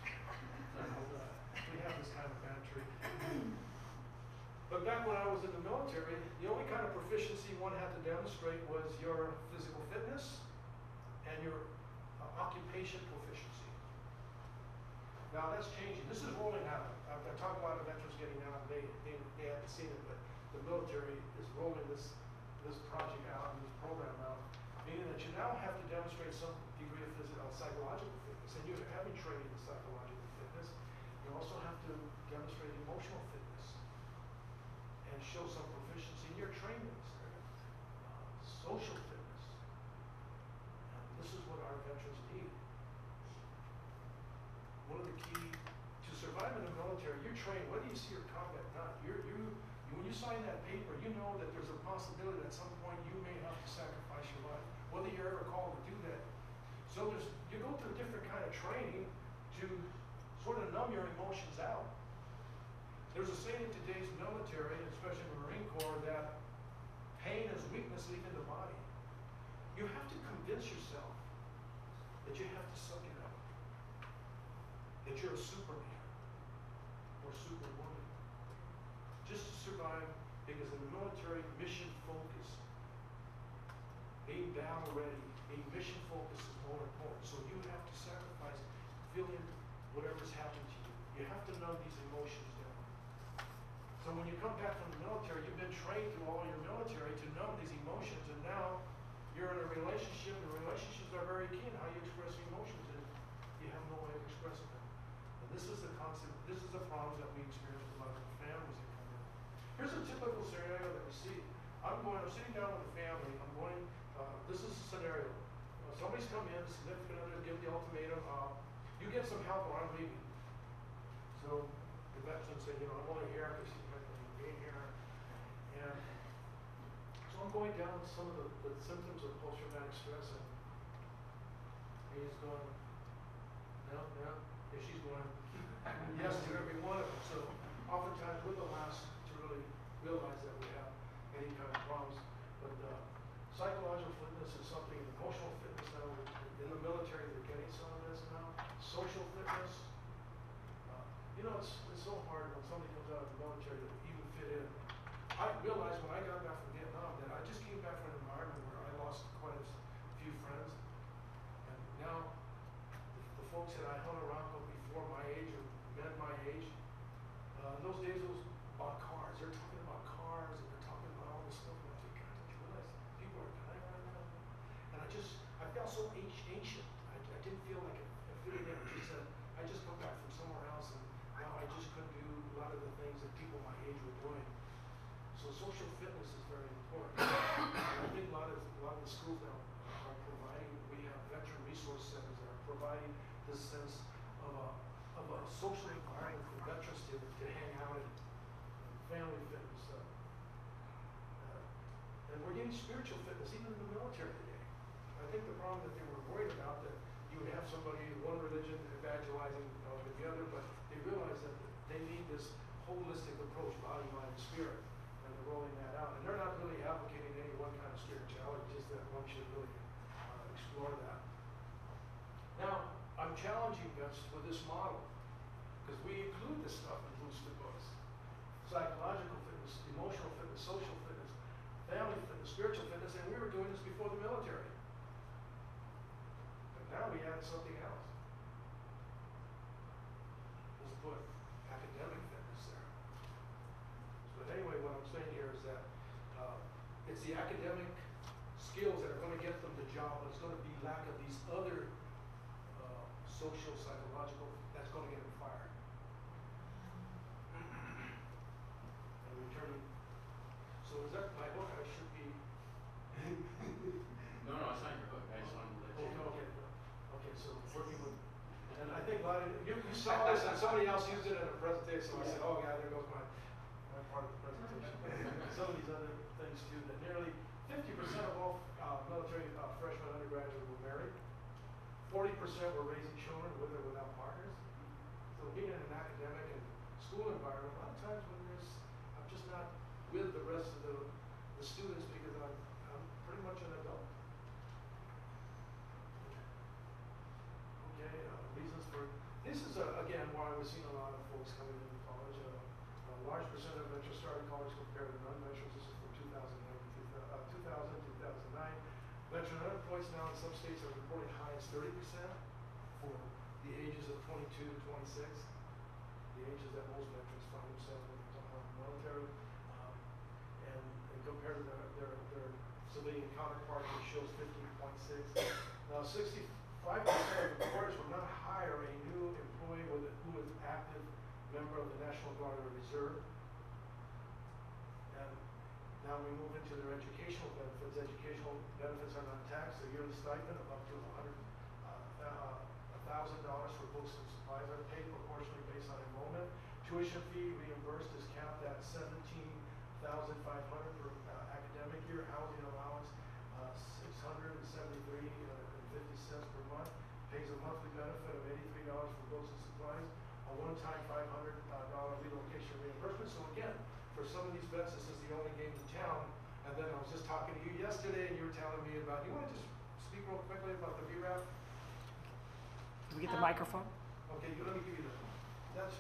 S3: we have this kind of bantry. But back when I was in the military, the only kind of proficiency one had to demonstrate was your physical fitness and your occupation proficiency. Now that's changing. This is rolling out. I talk about the veterans getting out, and they haven't seen it, but the military is rolling this project out and this program out, meaning that you now have to demonstrate some degree of psychological fitness, and you're having training in psychological fitness. You also have to demonstrate emotional fitness and show some proficiency in your trainings, social fitness. And this is what our veterans need. One of the key to survive in the military, you're trained, whether you see your combat or not, when you sign that paper, you know that there's a possibility that at some point you may have to sacrifice your life, whether you're ever called to do that. So you go through a different kind of training to sort of numb your emotions out. There's a saying in today's military, especially in the Marine Corps, that pain is weakness leaving the body. You have to convince yourself that you have to suck it up, that you're a Superman or Superwoman, just to survive, because in the military, mission focus, being battle ready, being mission focused is more important. So you have to sacrifice feeling whatever's happened to you. You have to numb these emotions down. So when you come back from the military, you've been trained through all your military to numb these emotions, and now you're in a relationship, and relationships are very key in how you express your emotions, and you have no way of expressing them. And this is the concept, this is the problem that we experience with a lot of families that come in. Here's a typical scenario that we see. I'm sitting down with a family, this is a scenario. Somebody's come in, significant other, give the ultimatum, you get some help or I'm leaving. So the veteran said, I'm only here because he's being here. And so I'm going down some of the symptoms of post-traumatic stress, and he's going, no, and she's going, yes to every one of them. So oftentimes we're the last to really realize that we have any kind of problems. But psychological fitness is something, emotional fitness now, in the military they're getting some of this now. Social fitness. It's so hard when somebody comes out of the military to even fit in. I realized when I got back from Vietnam that I just came back from an environment where I lost quite a few friends. And now the folks that I hung around with before my age or men my age, in those days it was about cars. They're talking about cars and they're talking about all this stuff. And I think, God, don't you realize people are dying right now? And I felt so ancient. I didn't feel like I fitted in. I just come back from somewhere else, and now I just couldn't do a lot of the things that people my age were doing. So social fitness is very important. And I think a lot of the schools now are providing. We have veteran resource centers that are providing this sense of a social environment for veterans to hang out in, family fitness. And we're getting spiritual fitness even in the military today. I think the problem that they were worried about, that you would have somebody in one religion evangelizing the other, but they realize that they need this holistic approach, body, mind, and spirit, and they're rolling that out. And they're not really advocating any one kind of spirituality, just that one should really explore that. Now, I'm challenging us with this model, because we include this stuff in boosted books. Psychological fitness, emotional fitness, social fitness, family fitness, spiritual fitness, and we were doing this before the military. But now we add something else. Let's put academic fitness there. But anyway, what I'm saying here is that it's the academic skills that are going to get them the job, but it's going to be lack of these other social, psychological, that's going to get them fired. is that my hook? I should be.
S1: No, it's not your hook. I just wanted to let you know.
S3: Okay, so working with, and I think a lot of, you saw this and somebody else used it in a presentation, so I said, oh yeah, there goes my part of the presentation. Some of these other things too, that nearly 50% of all military freshmen undergraduates were married. 40% were raising children with or without partners. So being in an academic and school environment, a lot of times when I'm just not with the rest of the students because I'm pretty much an adult. Okay, reasons for, this is again why we're seeing a lot of folks coming into college. A large percent of veterans started college compared to non-veterans. This is from 2009. Veteran unemployment now in some states are reporting high as 30% for the ages of 22 to 26, the ages that most veterans find themselves in the military. And compared to their civilian counterpart, it shows 15.6. Now, 65% of employers will not hire a new employee who is active member of the National Guard or Reserve. And now we move into their educational benefits. Educational benefits are not taxed. A yearly stipend of up to $1,000 for books and supplies are paid proportionally based on enrollment. Tuition fee reimbursed is capped at $17,500 per academic year. Housing allowance $673.50 per month. Pays a monthly benefit of $83 for books and supplies. A one-time $500 relocation reimbursement. So again, for some of these vets, this is the only game in town. And then I was just talking to you yesterday, and you were telling me about. You want to just speak real quickly about the VRAP?
S4: Do we get the microphone?
S3: Okay, let me give you the. That's.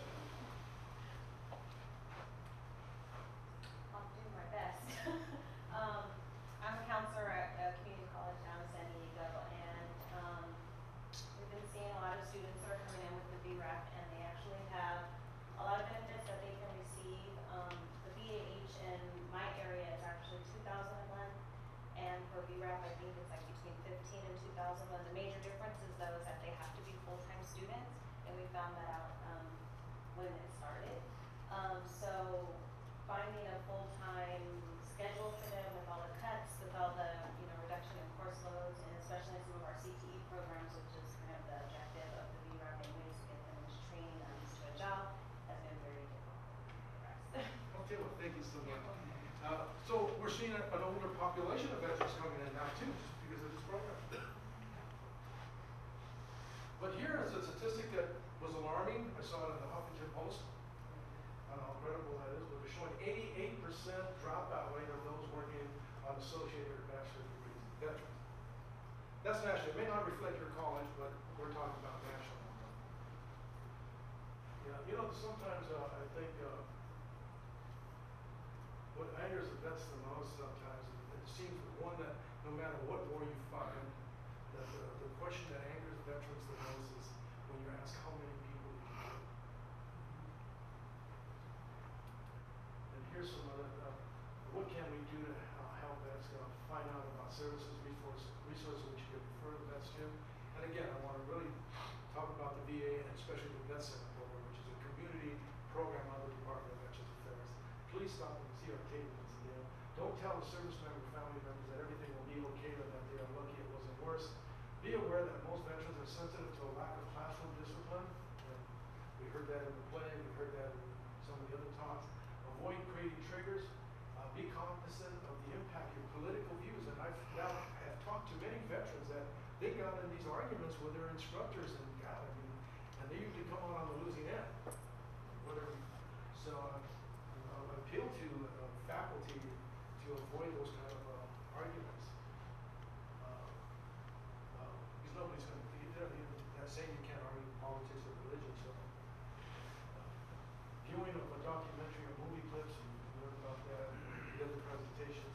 S5: I'll do my best. I'm a counselor at a community college down in San Diego, and we've been seeing a lot of students that are coming in with the VRAP, and they actually have a lot of benefits that they can receive. The BAH in my area is actually $2,000 a month, and for VRAP, I think it's like between $15,000 and $2,000. The major difference is though is that they have to be full-time students, and we found that out when it started. So finding a full-time schedule for them with all the cuts, with all the reduction in course loads, and especially some of our CTE programs, which is kind of the objective of the VRAP anyways, to get them into training and to a job, has been very difficult for us.
S3: Okay, well, thank you so much. So we're seeing an older population of veterans coming in now too, just because of this program. But here is a statistic that was alarming. I saw it in the Huffington Post. I don't know how credible that is, but they're showing 88% dropout rate of those working on associated or bachelor degrees, veterans. That's national. It may not reflect your college, but we're talking about national. Yeah, sometimes I think what angers the vets the most sometimes, it seems one that no matter what war you find, that the question that angers veterans the most is when you ask how many people did you kill? And here's some other, what can we do to help vets find out about services, resources which you can refer the vets to? And again, I want to really talk about the VA and especially the Vet Center program, which is a community program under the Department of Veterans Affairs. Please stop and see our table once again. Don't tell the service member, family members that everything will be okay or that they are lucky it wasn't worse. Be aware that most veterans are sensitive to a lack of classroom discipline. And we heard that in the play, we heard that in some of the other talks. Avoid creating triggers. Be cognizant of the impact your political views. And I've now have talked to many veterans that they got in these arguments with their instructors, and God, and they usually come on the losing end. So I appeal to faculty to avoid those kind of arguments. Because nobody's going to, that's saying you can't argue politics or religion. So viewing of a documentary or movie clips, and you learn about that, the other presentations,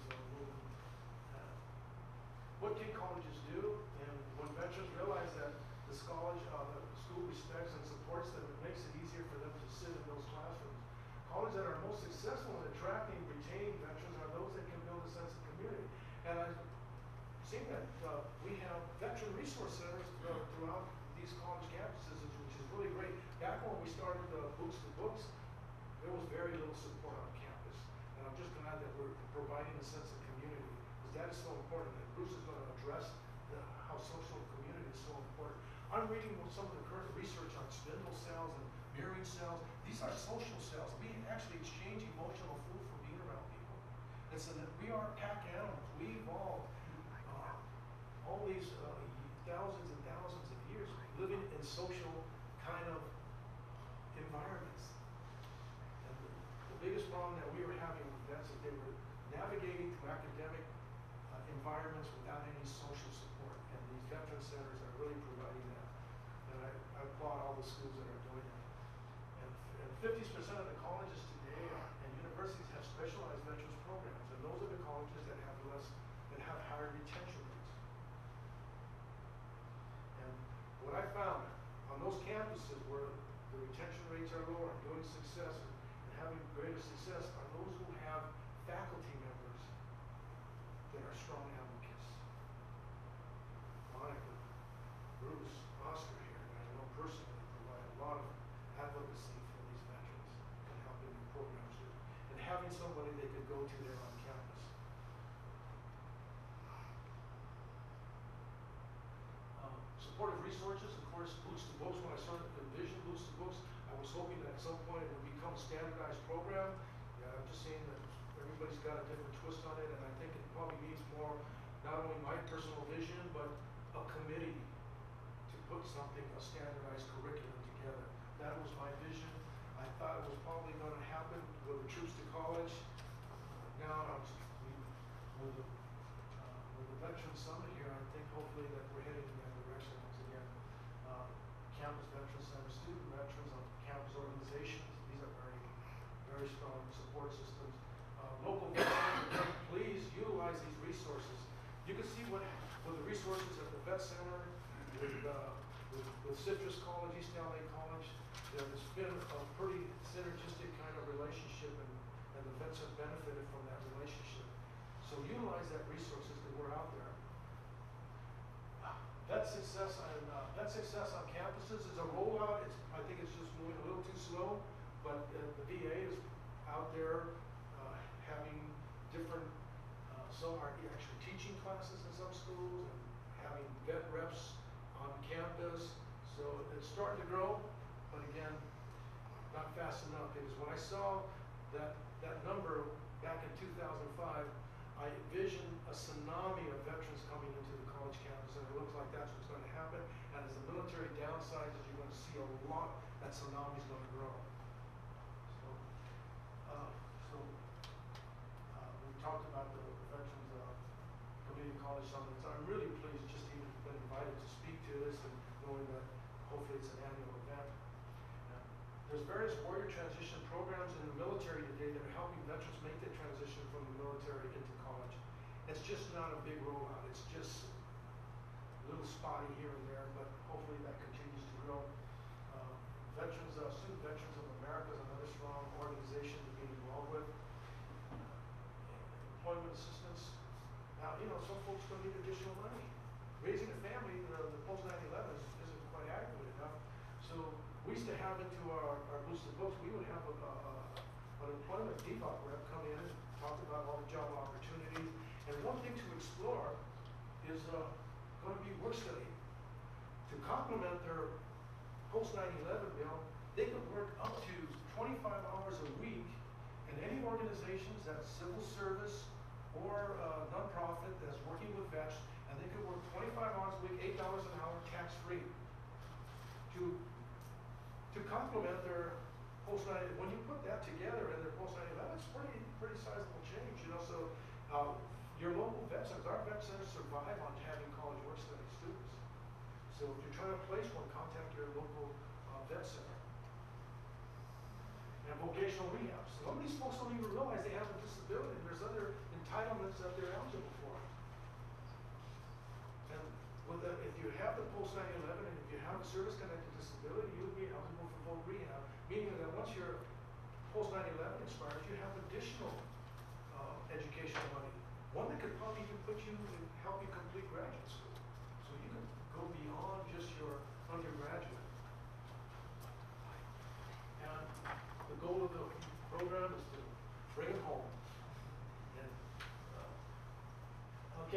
S3: what can colleges do? And when veterans realize that the school respects and supports them, it makes it easier for them to sit in those classrooms. Colleges that are most successful in attracting, retaining veterans are those that can build a sense of community. And I've seen that we have veteran resource centers throughout these college campuses, which is really great. Back when we started Books to Books, there was very little support on campus. And I'm just glad that we're providing a sense of community, because that is so important. And Bruce is going to address how social community is so important. I'm reading some of the current research on spindle cells and mirroring cells. These are social cells. We actually exchange emotional food for being around people. And so that we are pack animals. We evolved all these thousands and thousands of years living in social kind of environments. And the biggest problem that we were having with vets is they were navigating through academic environments without any social support. And these veteran centers are really providing that. And I applaud all the schools that are doing that. And 50% of the colleges today and universities have specialized veterans programs. And those are the colleges that have higher retention rates. And what I found on those campuses where the retention rates are lower and doing success and having greater success are those who have faculty members that are strong advocates. Monica, Bruce, Oscar here, and I know personally provide a lot of advocacy for these veterans and helping their programs do. And having somebody they could go to there on campus. Supportive resources, of course, Boost the Books. When I started to envision Boost the Books, I was hoping that at some point it would become a standardized program. I'm just saying that everybody's got a different twist on it, and I think it probably needs more, not only my personal vision, but a committee to put something, a standardized curriculum together. That was my vision. I thought it was probably going to happen with the Troops to College. Now, with the Veteran Summit here, I think hopefully that we're heading in that direction once again. Campus Veteran Center, student veterans on campus organizations, these are very, very strong support systems. Local veterans, please utilize these resources. You can see what with the resources at the Vet Center, with Citrus College, East LA College, there's been a pretty synergistic kind of relationship, and the vets have benefited from that relationship. So utilize that resources that we're out there. Vet success on campuses is a rollout. I think it's just moving a little too slow, but the VA is out there having different, some are actually teaching classes in some schools and having vet reps on campus. So it's starting to grow, but again, not fast enough, because when I saw that number back in 2005, I envisioned a tsunami of veterans coming into the college campus, and it looks like that's what's going to happen. And as the military downsizes, you're going to see a lot, that tsunami is going to grow. We talked about the Veterans Community College Summit. So I'm really pleased just to even been invited to speak to this, and knowing that hopefully it's an annual event. There's various warrior transition programs in the military today that are helping veterans make the transition from the military into college. It's just not a big rollout. It's just a little spotty here and there, but hopefully that continues to grow. Student Veterans of America is another strong organization to be involved with. Employment assistance. Now, some folks don't need additional money. Raising a family, the post 9/11 isn't quite adequate enough. So we used to have into our Boost the Books, we would have an employment debug rep come in and talk about all the job opportunities. And one thing to explore is going to be work study. To complement their post 9/11 bill, they could work up to 25 hours a week in any organizations that's civil service or nonprofit that's working with vets, and they could work 25 hours a week, $8 an hour, tax-free. To complement their post 9/11, when you put that together in their post 9/11, it's pretty sizable change, So your local vet centers, our vet centers survive on having college work study students. So if you're trying to place one, contact your local vet center. And vocational rehab. Some of these folks don't even realize they have a disability. There's other entitlements that they're eligible for. And if you have the post 9/11 and if you have a service-connected disability, you'll be eligible for voc rehab, meaning that once your post 9/11 expires, you have additional educational money. One that could probably even put you and help you complete graduate school. So you can go beyond just your undergraduate. And the goal of the program is to bring them home.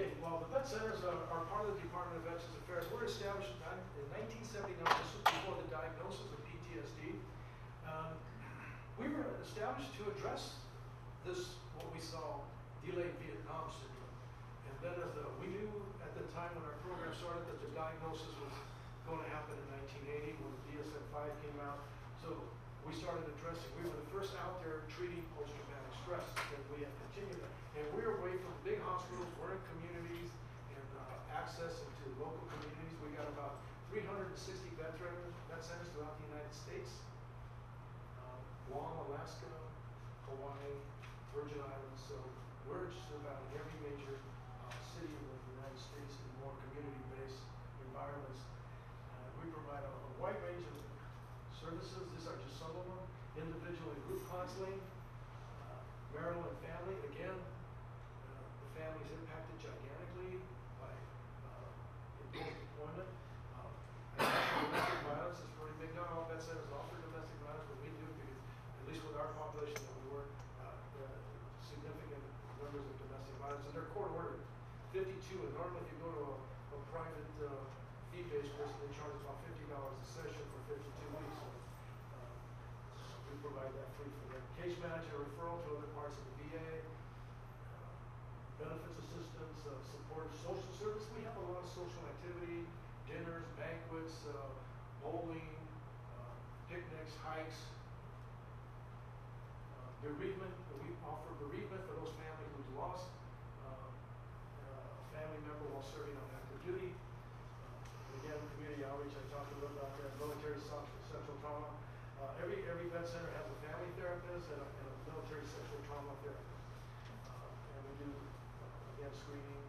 S3: Okay, well, the vet centers are part of the Department of Veterans Affairs. We're established in 1979, this was before the diagnosis of PTSD. We were established to address this, what we saw, delayed Vietnam syndrome. And then we knew at the time when our program started that the diagnosis was going to happen in 1980 when the DSM-5 came out. So we started addressing, we were the first out there treating post-traumatic stress, and we have continued that. And we're away from big hospitals, we're in communities, and access into local communities. We got about 360 vet centers throughout the United States. Guam, Alaska, Hawaii, Virgin Islands, so we're just about in every major city in the United States in more community-based environments. We provide a wide range of services. These are just some of them. Individual and group counseling, marital and family. Again, the family is impacted gigantically by post-deployment. Domestic violence is pretty big. Not all vet centers offer domestic violence, but we do because, at least with our population that we work, significant numbers of domestic violence. And they're court ordered. 52, and normally if you go to a private fee-based person, they charge about $50 a session for 52 weeks. So, we provide that free for them. Case manager referral to other parts of the VA, benefits assistance, support, social service. We have a lot of social activity, dinners, banquets, bowling, picnics, hikes, bereavement. We offer bereavement for those families who've lost a family member while serving on active duty. Again, community outreach, I talked a little about that. Military sexual trauma. Every vet center has a family therapist and a military sexual trauma therapist. And we do, again, screening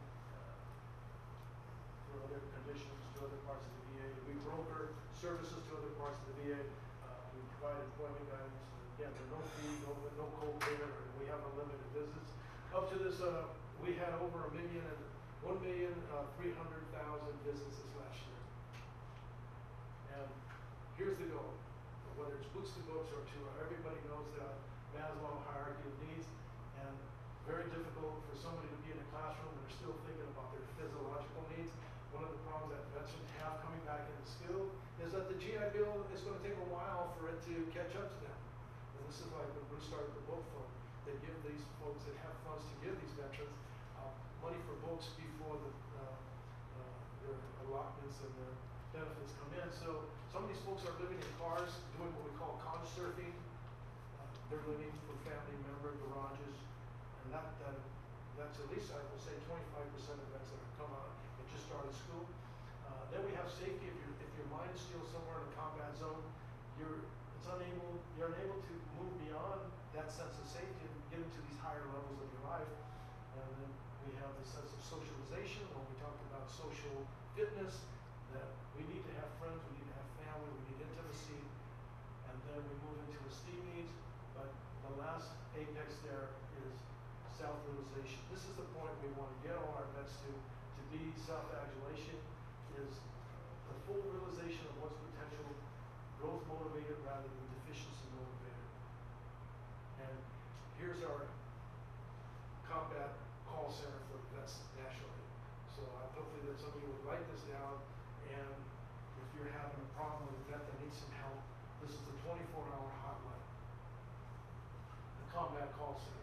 S3: for other conditions to other parts of the VA. We broker services to other parts of the VA. We provide employment guidance. Again, there's no fee, no co-payment, or we have unlimited visits. Up to this, we had over 1,300,000 visits this last year. And here's the goal. Whether it's boots to books or to everybody knows that Maslow hierarchy of needs, and very difficult for somebody to be in a classroom and they're still thinking about their physiological needs. One of the problems that veterans have coming back into skill is that the GI Bill is going to take a while for it to catch up to them. And this is why when we started the book fund, they give these folks that have funds to give these veterans money for books before their allotments and their benefits come in. So some of these folks are living in cars, doing what we call couch surfing. They're living for family member garages, and that's at least, I will say, 25% of vets that have come out and just started school. Then we have safety. If your mind is still somewhere in a combat zone, you're unable to move beyond that sense of safety and get into these higher levels of your life. And then we have the sense of socialization when we talked about social fitness, that we need to have friends, we need to have family, we need intimacy, and then we move into esteem needs. But the last apex there is self-realization. This is the point we want to get all our vets to be self-adulation, is the full realization of what's potential, growth motivated rather than deficiency motivated. And here's our combat call center for vets nationally. So hopefully that somebody would write this down, and if you're having a problem with a vet that needs some help, this is the 24-hour hotline, the combat call center.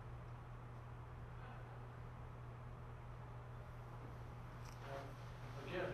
S3: Again,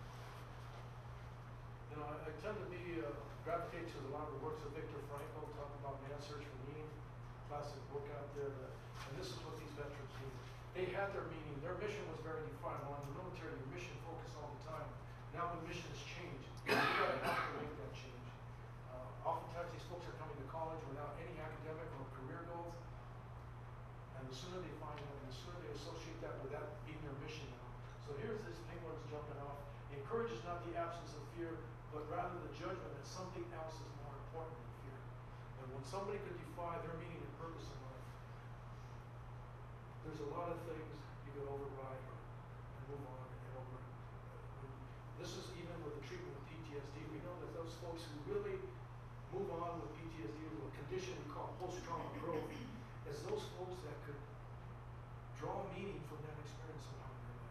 S3: I tend to gravitate to a lot of the works of Viktor Frankl, talking about man's search for meaning, classic book out there, and this is what these veterans need. They had their meaning, their mission was very defined. While in the military, your mission focused all the time. Now the mission has changed. You gotta have to make that change. Oftentimes these folks are coming to college without any academic or career goals, and the sooner they find that, and the sooner they associate that with that being their mission now. So here's this penguins jumping off. Encourage is not the absence of fear, but rather the judgment that something else is more important than fear. And when somebody could defy their meaning and purpose in life, there's a lot of things you could override and move on and over. This is even with the treatment of PTSD. We know that those folks who really move on with PTSD, with a condition we call post-trauma growth, is those folks that could draw meaning from that experience somehow in their life.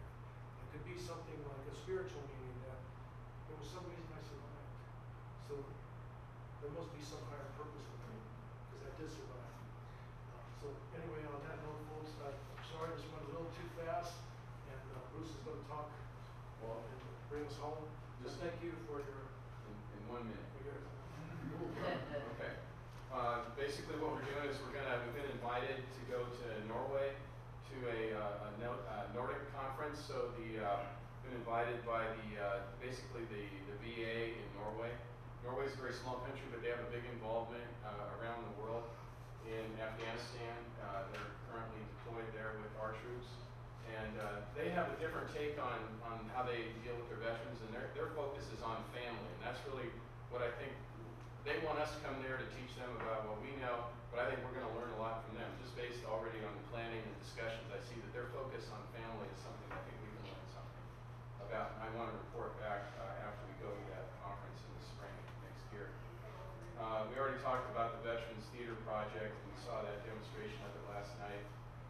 S3: could be something like a spiritual meaning that there was some reason I survived. So there must be some higher purpose for me, because I did survive. So anyway, on that note, folks, I'm sorry this went a little too fast, and Bruce is going to talk and bring us home. Just thank you for your...
S1: In 1 minute.
S3: For your
S1: Okay. Basically what we're doing is we've been invited to go to Norway to a Nordic conference. So been invited by basically the VA in Norway. Norway's a very small country, but they have a big involvement around the world. In Afghanistan, they're currently deployed there with our troops. And they have a different take on how they deal with their veterans, and their focus is on family. And that's really what I think. They want us to come there to teach them about what we know, but I think we're going to learn a lot from them. Just based already on the planning and discussions, I see that their focus on family is something I think we can learn something about. And I want to report back after we go to that conference in the spring next year. We already talked about the Veterans Theater Project, and we saw that demonstration of it last night.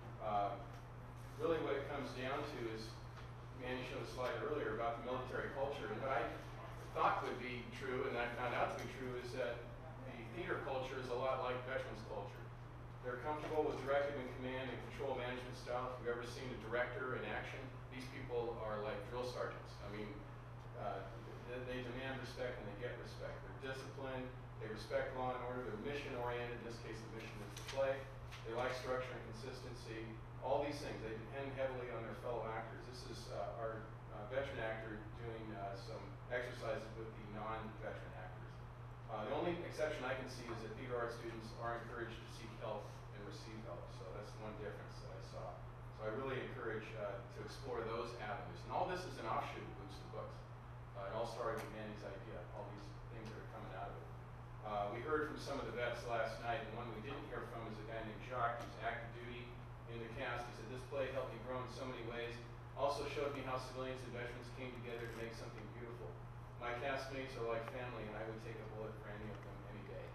S1: Really what it comes down to is, Manny showed a slide earlier about the military culture, and what I thought would be true, and I found out to be true, is that the theater culture is a lot like veterans culture. They're comfortable with directive and command and control management style. If you've ever seen a director in action, these people are like drill sergeants. I mean, they demand respect and they get respect. They're disciplined, they respect law and order, they're mission oriented. In this case, the mission is to play. They like structure and consistency. All these things, they depend heavily on their fellow actors. This is our veteran actor doing some exercises with the non-veteran actors. The only exception I can see is that theater art students are encouraged to seek help and receive help. So that's the one difference that I saw. So I really encourage to explore those avenues. And all this is an offshoot of Boots to Books. It all started with Manny's idea, all these things that are coming out of it. We heard from some of the vets last night, and one we didn't hear from is a guy named Jacques, who's active duty in the cast. He said, this play helped me grow in so many ways. Also showed me how civilians and veterans came together to make something beautiful. My castmates are like family, and I would take a bullet for any of them any day.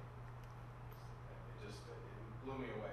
S1: It blew me away.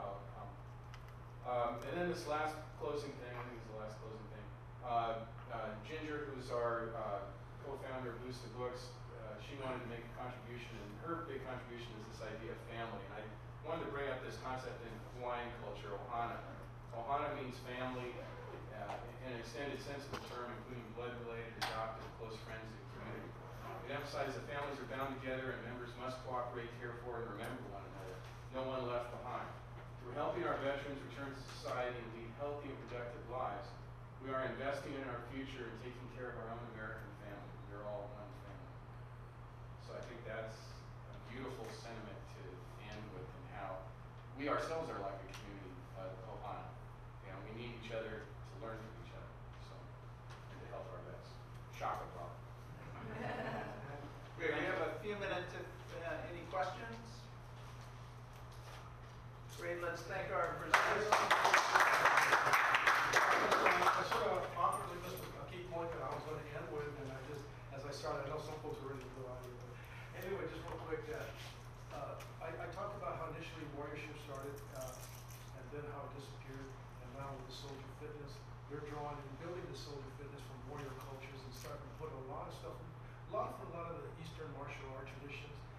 S1: And then this last closing thing, I think it's the last closing thing. Ginger, who's our co-founder of Boost the Books, she wanted to make a contribution, and her big contribution is this idea of family. And I wanted to bring up this concept in Hawaiian culture, ohana. Ohana means family in an extended sense of the term, including blood-related, adopted, close friends, and community. It emphasizes that families are bound together and members must cooperate, care for, and remember one another. No one left behind. Through helping our veterans return to society and lead healthy and productive lives, we are investing in our future and taking care of our own American family. We're all one family. So I think that's a beautiful sentiment to end with, and how we ourselves are like a community of ohana. You know, we need each other to learn from each other, so, and to help our vets. Shock abroad.
S6: Great, we have a few minutes if any questions. Great, let's thank our presenters.
S3: I sort of awkwardly missed a key point that I was going to end with, and I just, as I started, I know some folks are ready to go out here, but anyway, just real quick, I talked about how initially warriorship started, and then how it disappeared, and now with the soldier fitness, they're drawing and building the soldier fitness from warrior cultures and starting to put a lot of stuff, a lot of the Eastern martial art traditions,